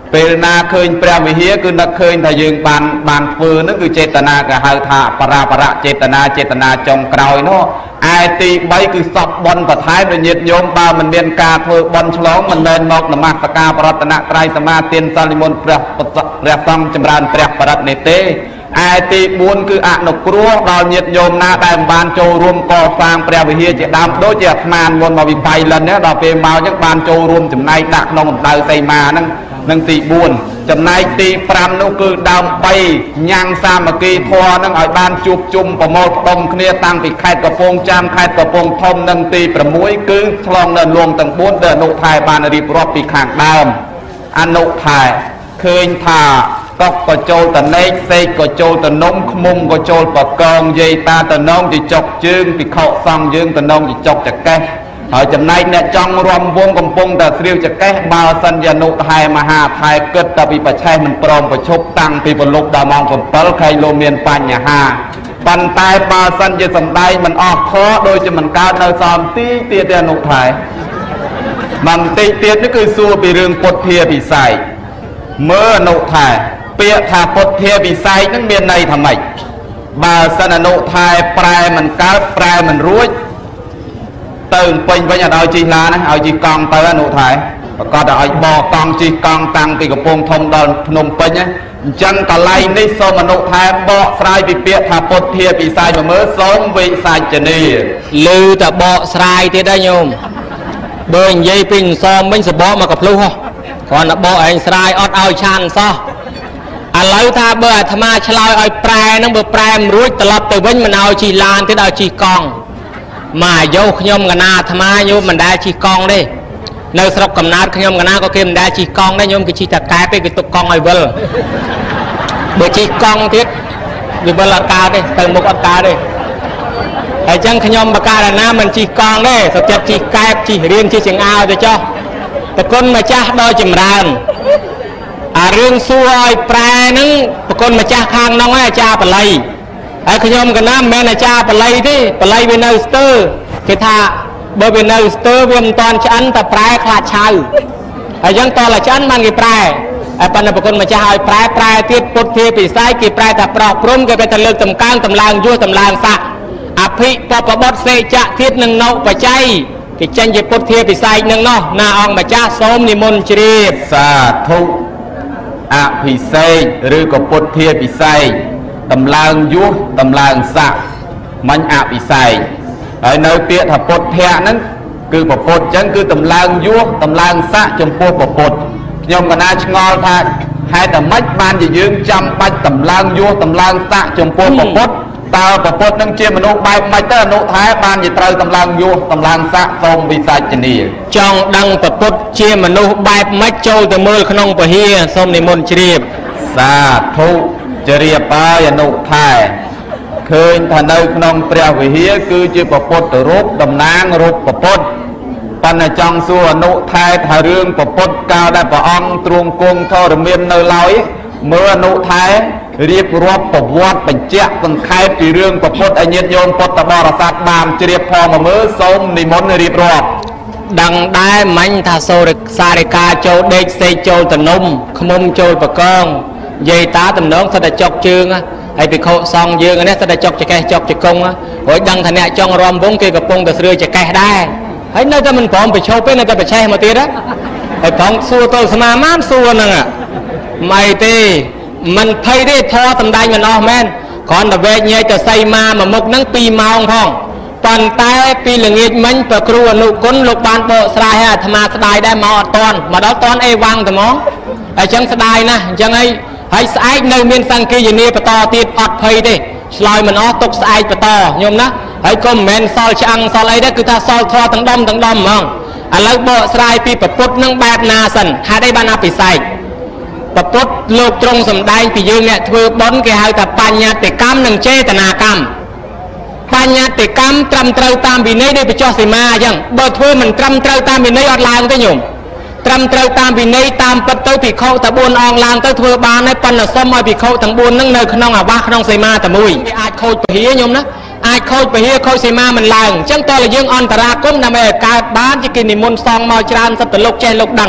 ពេលណាឃើញព្រះវិហារគឺនឹកឃើញថាយើងបានធ្វើហ្នឹងគឺចេតនាគេហៅថាបរៈចេតនាចុងក្រោយនោះឯទី3គឺសពបន់បន្ថែមញាតិញោមបើមិនមានការធ្វើបន់ឆ្លងមិនមែនមកនមស្ការបរតនត្រ័យសមាទានសន្និមន្តព្រះសង្ឃចម្រើនព្រះបរិត្តនេះទេឯទី4គឺអនុគ្រោះដល់ញាតិញោមណាដែលមិនបានចូលរួមកសាងព្រះវិហារជាដើមដូចជាអាត្មាមុនមកវិបៃលិនដល់ពេលមកចឹងបានចូលរួមចំណែកដាក់ក្នុងកម្ដៅសីមាហ្នឹងនឹងទី4ចំណែកទី5នោះគឺដើម្បីញ៉ាំងសាមគ្គីធម៌នឹងឲ្យបានជួបជុំប្រមូលផ្ដុំគ្នាតាំងពីខេត្តកំពង់ចាមខេត្តកំពង់ធំនិងទី6គឺឆ្លងនៅលងទាំង4ដែលអនុថែបានរៀបរាប់ពីខាងដើមអនុថែឃើញថាកុកក៏ចូលតនេកសេកក៏ចូលតនំខ្មុំក៏ចូលបកងយាយតាតនងជាចុកជើងពីខកសង់យើងតនងជាចុកចកេះហើយចំណែកអ្នកចង់រំវងកំពុងតែស្រាវចកេះបើសិនជាអនុថែមហាថែគិតតែពីបច្ឆេះមិនព្រមប្រជុំតាំងពីព្រលប់ដល់ម៉ោង7ខែលោកមានបញ្ហាប៉ុន្តែបើសិនជាសំដែងមិនអស់ខដូចជាមិនកើតនៅសំទីទៀតទេអនុថែមិនតិចទៀតនេះគឺសួរពីរឿងពុទ្ធាពិស័យមើលអនុថែពាក្យថាពុទ្ធាពិស័យនឹងមានន័យថាម៉េចបើសិនអនុថែប្រែមិនកើតប្រែមិនរួចទៅពេញវិញអត់ឲ្យជិះឡានឲ្យជិះកង់ទៅអនុថែប្រកាសឲ្យបកកង់ជិះកង់តាំងពីកំពង់ធំដល់ភ្នំពេញអញ្ចឹងកន្លែងនេះសូមអនុថែបកស្រាយពីពាក្យថាពុទ្ធាពិស័យមកមើលសូមវិសាចនីឮតែបកស្រាយទៀតដែរញោមបើនិយាយពីសមវិញសបកមកកភ្លុះគ្រាន់តែបកឯងស្រាយអត់ឲ្យឆានសោះឥឡូវថាបើអាត្មាឆ្លើយឲ្យប្រែហ្នឹងបើប្រែមិនរួចត្រឡប់ទៅវិញមិនឲ្យជិះឡានទៀតឲ្យជិះកង់មកអាយុខ្ញុំកណាអាត្មាញោមមិនដែលជិះកង់ទេនៅស្រុកកំណើតខ្ញុំកណាក៏គេមិនដែលជិះកង់ដែរញោមគេជិះតែកែបទេគេទុកកង់ឲ្យវិលបើជិះកង់ទៀតវាវិលអត់កើតទេទៅមុខអត់កើតទេហើយចឹងខ្ញុំបកាលណាមិនជិះកង់ទេសុខចិត្តជិះកែបជិះរៀនជិះចង្អើទៅចុះតគុណម្ចាស់ដ៏ចម្រើនអារឿងសួរឲ្យប្រែហ្នឹងប្រគុណម្ចាស់ខាងនោះឯអាចារ្យបល័យហើយខ្ញុំកណាមិនមែនអាចារ្យបល័យទេបល័យវានៅស្ទើរគេថាបើវានៅស្ទើរវាមិនតាន់ឆ្អិនតែប្រែខ្លាចឆៅហើយចឹងតើឆ្អិនបានគេប្រែហើយប៉ុន្តែប្រគុណម្ចាស់ឲ្យប្រែទៀតពុទ្ធាពិស័យគេប្រែថាប្រោះព្រំគេតែលើកតម្កើងតម្លើងយោះតម្លើងស័កអភិបពបុត្រសេចៈទៀតនឹងនៅបច្ច័យគេចេញជាពុទ្ធាពិស័យនឹងនោះណាអង្គម្ចាស់សូមនិមន្តជ្រាបសាធុអភិសេកឬក៏ពុទ្ធាពិស័យតម្លើងយោះតម្លើងស័កមិញអភិសេកហើយនៅពាក្យថាពុទ្ធៈហ្នឹងគឺពពុទ្ធអញ្ចឹងគឺតម្លើងយោះតម្លើងស័កចំពោះពពុទ្ធខ្ញុំកណាឆ្ងល់ថាហេតុតែម៉េចបានជាយើងចាំបាច់តម្លើងយោះតម្លើងស័កចំពោះពពុទ្ធតើពពុទ្ធនឹងជាមនុស្សបែបម៉េចទៅអនុថែបានជាត្រូវតម្លើងយោះតម្លើងស័កសូមវិសាចនីចង់ដឹងពពុទ្ធជាមនុស្សបែបម៉េចចូលទៅមើលក្នុងពហិសូមនិមន្តជ្រាបសាធុជ្រាបហើយអនុថែឃើញថានៅក្នុងព្រះវិហារគឺជាពពុទ្ធរូបតំណាងរូបពពុទ្ធប៉ុន្តែចង់សួរអនុថែថារឿងពពុទ្ធកាលដែលព្រះអង្គទ្រង់គង់ធរមាននៅឡើយមើលអនុថែរៀបរាប់ប្រវត្តិបញ្ជាក់សង្ខេបពីរឿងពពុទ្ធឲ្យញាតិញោមពុទ្ធបរិស័ទបានជ្រាបផងមកមើលសូមនិមន្តរៀបរាប់ដឹងដែរមាញ់ថាសូរិសារិកាចូលដេកសេកចូលតនំខ្មុំចូលបកងនិយាយតាតំណងសិតតែចុកជើងហើយភិក្ខុសង្ឃយើងនេះសិតតែចុកចកេះចុកចកងរួចដឹងថាអ្នកចង់រំវងគេកំពុងតែស្រឿចកេះដែរហើយនៅតែមិនព្រមប្រឈប់ទេនៅតែប្រឆេះមកទៀតហើយផងសួរទល់ស្មាមានសួរហ្នឹងមិនទេមិនភ័យទេធေါ်សំដែងមិនអស់មែនគ្រាន់តែវែកញែកទៅសៃម៉ាមួយមុខហ្នឹង2ម៉ោងផងប៉ុន្តែពីល្ងាចមិញព្រះគ្រូអនុគុណលោកបានបកស្រាយឲ្យអាត្មាស្ដាយដែរមកអត់តន់មកដល់តន់អេវ៉ាំងតែហ្មងហើយចឹងស្ដាយណាស់អញ្ចឹងហើយស្អែកនៅមានសង្ឃាយនាបន្តទៀតអត់ភ័យទេឆ្លើយមិនអស់ទុកស្អែកបន្តញោមណាហើយក៏មិនមែនសល់ឆ្អឹងសល់អីទេគឺថាសល់ធေါ်ទាំងដុំហ្មងឥឡូវបកស្រាយពីពុទ្ធនឹងបែបណាសិនហេតុអីបានអភិសេកពុទ្ធលោកទ្រង់សម្ដែងពីយើងអ្នកធ្វើបុណ្យគេហៅថាបញ្ញត្តិកម្មនិងចេតនាកម្មបញ្ញត្តិកម្មត្រឹមត្រូវតាមវិន័យដូចបញ្ចុះសីមាអញ្ចឹងបើធ្វើមិនត្រឹមត្រូវតាមវិន័យអត់ឡើងទេញោមត្រឹមត្រូវតាមវិន័យតាមពិតទៅភិក្ខុតែ4អង្គឡើងទៅធ្វើបានហើយប៉ុន្តែសុំឲ្យភិក្ខុទាំង4ហ្នឹងនៅក្នុងអាវាសក្នុងសីមាតែមួយគេអាចខូចពហិញោមណាអាចខូចពហិខូចសីមាមិនឡើងអញ្ចឹងតើយើងអន្តរាគមន៍ដើម្បីឲ្យកើតបានជាគេនិមន្តសងមកច្រើនសិតតែលោកចេះលោកដឹងអ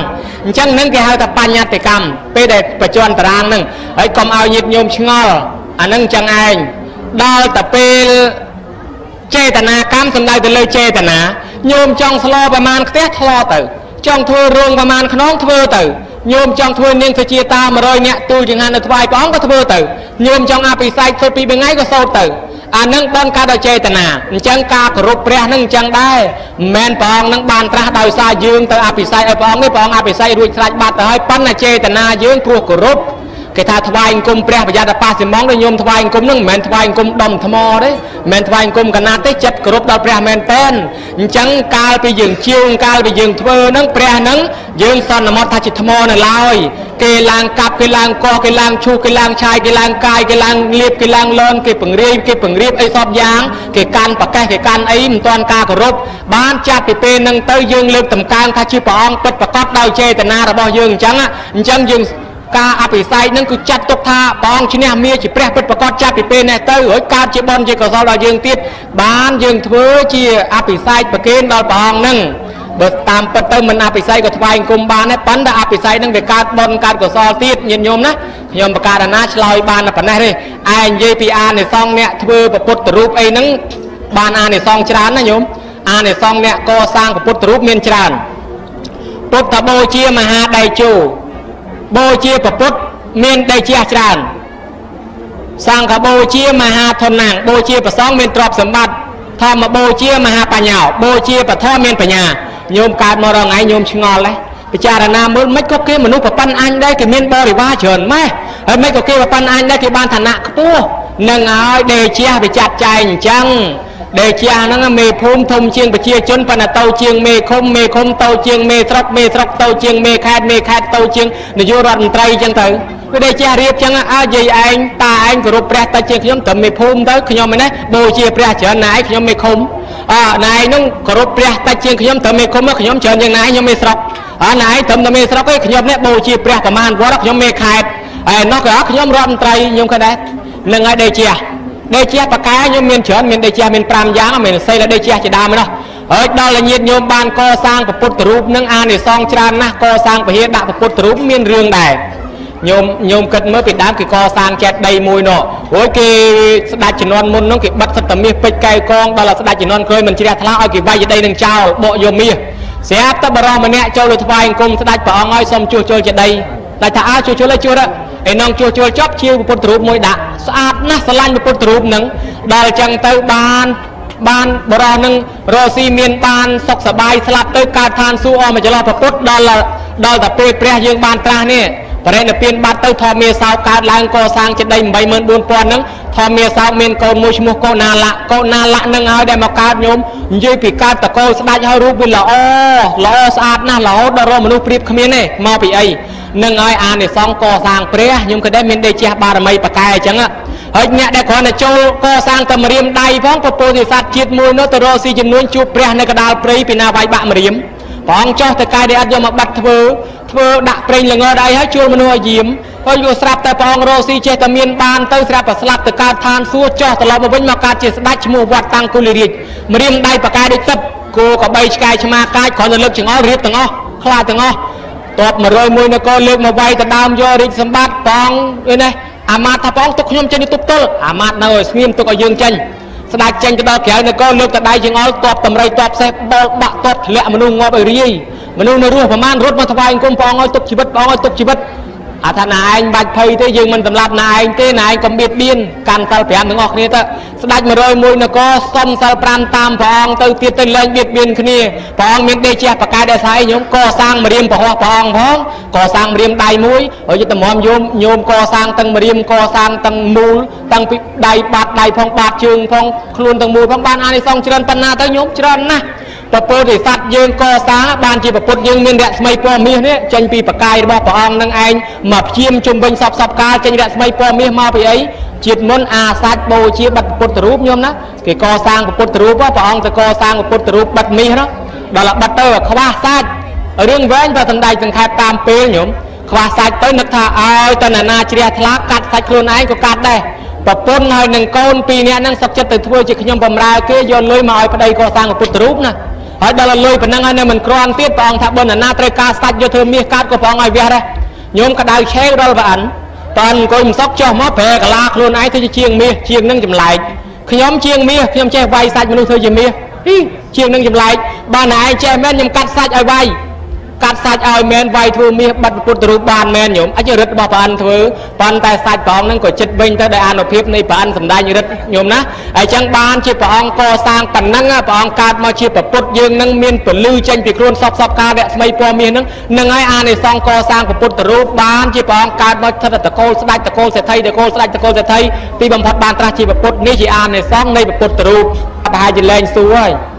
ចឹងនឹងគេហៅថាបញ្ញត្តិកម្មពេលដែលបញ្ជាន់តារាងហ្នឹងហើយកុំឲ្យញាតិញោមឆ្ងល់អាហ្នឹងចឹងឯងដល់តែពេលចេតនាកម្មសំដៅទៅលើចេតនាញោមចង់ស្លោប្រមាណផ្ទះថ្លោទៅចង់ធ្វើរោងប្រមាណខ្នងធ្វើទៅញោមចង់ធ្វើនាងសុជាតា100នាក់ទូលចង្ហាន់នៅថ្វាយព្រះអង្គក៏ធ្វើទៅញោមចង់អភិសេកសុទ្ធពីថ្ងៃក៏សូត្រទៅអានឹងបានកើតដោយចេតនាអញ្ចឹងការគោរពព្រះនឹងអញ្ចឹងដែរមិនមែនព្រះអង្គនឹងបានត្រាស់ដោយសារយើងទៅអភិសេកឲ្យព្រះអង្គនេះព្រះអង្គអភិសេករួចស្រេចបាត់ទៅហើយប៉ុន្តែចេតនាយើងព្រោះគោរពគេថាថ្វាយអង្គមព្រះប្រយ័ត្នបាសិមងដែលញោមថ្វាយអង្គមនឹងមិនមែនថ្វាយអង្គមដំថ្មទេមិនមែនថ្វាយអង្គមកណាត់ទេចិត្តគោរពដល់ព្រះមែនតែនអញ្ចឹងកាលពីយើងជាងកាលពីយើងធ្វើនឹងព្រះនឹងយើងសន្មត់ថាជាថ្មនៅឡើយគេឡើងកាប់គេឡើងកោះគេឡើងឈូសគេឡើងឆាយគេឡើងកាយគេឡើងលៀបគេឡើងលន់គេពង្រាយគេពង្រៀបអីសពយ៉ាងគេកាន់ប្រកេះគេកាន់អីមិនទាន់ការគោរពបានចាប់ពីពេលនឹងទៅយើងលើកតម្កើងថាជាព្រះអង្គពិតប្រកបដោយចេតនារបស់យើងអញ្ចឹងយើងការអភិសេកនឹងគឺចាត់ទុកថាព្រះអង្គឈ្នះមាជាព្រះពិតប្រកបចាប់ពីពេលនេះទៅរួចកើតជាបុណ្យជាកុសលដល់យើងទៀតបានយើងធ្វើជាអភិសេកប្រគេនដល់ព្រះអង្គនឹងបើតាមពិតទៅមិនអភិសេកក៏ថ្វាយអង្គមបានដែរប៉ុន្តែអភិសេកនឹងវាកើតបុណ្យកើតកុសលទៀតញាតិញោមណាខ្ញុំបកករណាឆ្លើយបានតែប៉ុណ្ណេះទេឯងនិយាយពីអានិសង្ឃអ្នកធ្វើពុទ្ធរូបអីហ្នឹងបានអានិសង្ឃច្រើនណាញោមអានិសង្ឃអ្នកកសាងពុទ្ធរូបមានច្រើនពុទ្ធបូជាមហាដៃជោបូជាពុទ្ធមានដៃជាច្រើនសង្ឃបូជាមហាធនណាំងបូជាប្រសងមានទ្រព្យសម្បត្តិធម្មបូជាមហាបញ្ញាបូជាពធមានបញ្ញាញោមកើតមករងថ្ងៃញោមឆ្ងល់ដែរពិចារណាមើលមិនក៏គេមនុស្សប្រប៉ុណ្ណអញដែរគេមានបរិវារច្រើនម៉េះហើយមិនក៏គេប្រប៉ុណ្ណអញដែរគេបានឋានៈខ្ពស់នឹងឲ្យដេជាវាចាត់ចែងអញ្ចឹងដេជាហ្នឹងមេភូមិធំជាងប្រជាជនប៉ុន្តែតូចជាងមេឃុំតូចជាងមេស្រុកតូចជាងមេខេត្តតូចជាងនាយករដ្ឋមន្ត្រីអញ្ចឹងទៅវាដេជារៀបអញ្ចឹងអើយាយឯងតាឯងគោរពព្រះតែជាងខ្ញុំត្រឹមមេភូមិទៅខ្ញុំឯនេះបូជាព្រះច្រើនណាស់ឯងខ្ញុំមេឃុំណែឯងនោះគោរពព្រះតែជាងខ្ញុំត្រឹមមេឃុំខ្ញុំច្រើនជាងណែឯងខ្ញុំមេស្រុកណែឯងត្រឹមតែមេស្រុកឯងខ្ញុំនេះបូជាព្រះប្រមាណវត្តខ្ញុំមេខេត្តហើយនោះក៏ខ្ញុំរដ្ឋមន្ត្រីខ្ញុំក៏ដែរនឹងឲ្យដេជាបកាខ្ញុំមានច្រើនមានដេជាមាន5យ៉ាងមានសីលដេជាជាដើមនោះហើយដល់តែញាតិញោមបានកសាងពុទ្ធរូបនឹងអានិសង្ឃច្រើនណាស់កសាងពហិដាក់ពុទ្ធរូបមានរឿងដែរញោមគិតមើលពីដើមគេកសាងចេតិយមួយនោះអូយគេស្ដេចជំនាន់មុននោះគេបិទសិទ្ធិមាសពេជ្រកែវកងដល់តែស្ដេចជំនាន់ក្រោយមិនជ្រះថ្លាឲ្យគេវាយដីនឹងចោលបកយកមាសស្រាប់តែបរោះម្នាក់ចូលទៅថ្វាយអង្គមស្ដេចព្រះអង្គឲ្យសុំជួសជុលចេតិយតែថាជួសជុលឲ្យជួសឯនងជួសជុលចប់ជាពុទ្ធរូបមួយដាក់ស្អាតណាស់ស្រឡាញ់ពុទ្ធរូបនឹងដល់ចឹងទៅបានបរោះនឹងរស់ស៊ីមានបានសុខសบายស្លាប់ទៅកើតឋានសួគ៌អស់មកចន្លោះពុទ្ធដល់តែពេលព្រះយើងបានត្រាស់នេះបរិនិព្វានបាត់ទៅធម្មមេសោកកើតឡើងកសាងចេតិយ 84000 ហ្នឹងធម្មមេសោកមានកូនមួយឈ្មោះកូនណាលៈនឹងហើយដែលមកកើតញោមនិយាយពីកើតតកូលស្ដេចហើយរូបវាល្អស្អាតណាស់រហូតដល់រមនុស្សប្រៀបគ្មានទេមកពីអីនឹងហើយអានិសង្ឃកសាងព្រះខ្ញុំក៏ដែរមានដេជះបារមីបកែអញ្ចឹងហើយអ្នកដែលគ្រាន់តែចូលកសាងតែម្រាមដៃផងពពោធិសត្វជាតិមួយនោះទៅរកស៊ីចំនួនជួបព្រះនៅកដាលព្រៃពីណាវាយបាក់ម្រាមព្រះអង្គចោះទៅកាយដែលអត់យកមកបាត់ធ្វើដាក់ប្រេងល្ងដៃហើយជួលមនុស្សឲ្យយាមហើយយកស្រាប់តែព្រះអង្គរកស៊ីចេះតែមានបានទៅស្រាប់តែស្លាប់ទៅកើតឋានសួគ៌ចោះត្រឡប់មកវិញមកកើតជាស្ដេចឈ្មោះវត្តតាំងគុលិរាជម្រាមដៃបកែដូចទឹកគោក៏បីឆ្កែឆ្មាកាយគ្រាន់តែលើកចង្អុលរៀបទាំងអស់ខ្លាចទាំងអស់តប101នគរលើកមកវាយទៅដើមយករាជសម្បត្តិព្រះអង្គនេះអាមាត្យថាព្រះអង្គទុកខ្ញុំចេញទៅទប់ទល់អាមាត្យនៅឲ្យស្ងៀមទុកឲ្យយើងចេញស្ដេចចេញទៅដល់ក្រៅនគរលើកទៅដៃចង្អុលតបតម្រៃតបសេះបោលបាក់តបធ្លាក់មនុស្សងាប់ឲ្យរាយមនុស្សនៅរស់ប្រមាណរត់មកថ្វាយអង្គមព្រះអង្គឲ្យទុកជីវិតព្រះអង្គឲ្យទុកជីវិតអាថាណាឯងបាច់ភ័យទេយើងមិនសម្លាប់ណាឯងទេណាឯងកុំបៀតបៀនកាន់សិល5ទាំងអស់គ្នាទៅស្ដេច101នគរសុំសិល5តាមព្រះអង្គទៅទៀតទៅលែងបៀតបៀនគ្នាព្រះអង្គមានដេជះបកាយដែលស្អីញោមកសាងម្រាមប្រហោះព្រះអង្គផងកសាងម្រាមដៃមួយហើយទៅតម្រាំញោមកសាងទាំងម្រាមកសាងទាំងមូលទាំងពីដៃបាត់ដៃផងបាត់ជើងផងខ្លួនទាំងមូលផងបានអានិសង្ឃច្រើនប៉ុណ្ណាទៅញោមច្រើនណាស់ពពោធិសត្វយើងកសាងបានជាពុទ្ធយើងមានរស្មីពណ៌មាសនេះចេញពីបកាយរបស់ព្រះអង្គនឹងឯងមកព្យាមជុំវិញសពកាលចេញរស្មីពណ៌មាសមកពីអីជាតិមុនអាសាច់បូជាបិទពុទ្ធរូបញោមណាគេកសាងពុទ្ធរូបព្រះអង្គទៅកសាងពុទ្ធរូបបិទមាសនោះដល់បិទទៅខ្វះសាច់រឿងវែងបើសំដែងសង្ខេបតាមពេលញោមខ្វះសាច់ទៅនឹកថាឲ្យតណ្ណាជ្រះថ្លាកាត់សាច់ខ្លួនឯងក៏កាត់ដែរប្រពន្ធហើយនឹងកូន2នាក់ហ្នឹងសុខចិត្តទៅធ្វើជាខ្ញុំបំរើគេយកលុយមកឲ្យប្តីកសាងពុទ្ធរូបណាហើយដល់លុយប៉ុណ្ណឹងហើយនៅមិនក្រាន់ទៀតព្រះអង្គថាបុណ្យណាត្រូវការសាច់យកធ្វើមាសកាត់ក៏ព្រះអង្គឲ្យវះដែរញោមកដៅឆេវដល់ព្រះអិនព្រះអិនអង្គុយមិនសក់ចុះមកប្រែកាឡាខ្លួនឯងទៅជាជាងមាសជាងនឹងចម្លែកខ្ញុំជាងមាសខ្ញុំចេះវាយសាច់មនុស្សធ្វើជាមាសជាងនឹងចម្លែកបានឯងចេះមែនខ្ញុំកាត់សាច់ឲ្យវាយកាត់សាច់ឲ្យមែនវាយធ្វើមាសបាត់ពុទ្ធរូបបានមែនញោមអញ្ចឹងរិទ្ធរបស់ព្រះអិនធ្វើប៉ុន្តែសាច់ព្រះអង្គហ្នឹងក៏ចិត្តវិញទៅដោយអនុភាពនៃព្រះអិនសម្ដែងរិទ្ធញោមណាអញ្ចឹងបានជាព្រះអង្គកសាងប៉ុណ្ណឹងព្រះអង្គកើតមកជាពុទ្ធយើងនឹងមានពលឺចេញពីខ្លួនសពកាលរស្មីពណ៌មាសហ្នឹងនឹងហើយអានិសង្ឃកសាងពុទ្ធរូបបានជាព្រះអង្គកើតមកស្ថិតតកូលស្ដេចតកូលសេដ្ឋីតកូលស្ដេចតកូលសេដ្ឋីទីបំផុតបានត្រាស់ជាពុទ្ធនេះជាអានិសង្ឃនៃពុទ្ធរូបប្រហែលជាលែងសួរហើយ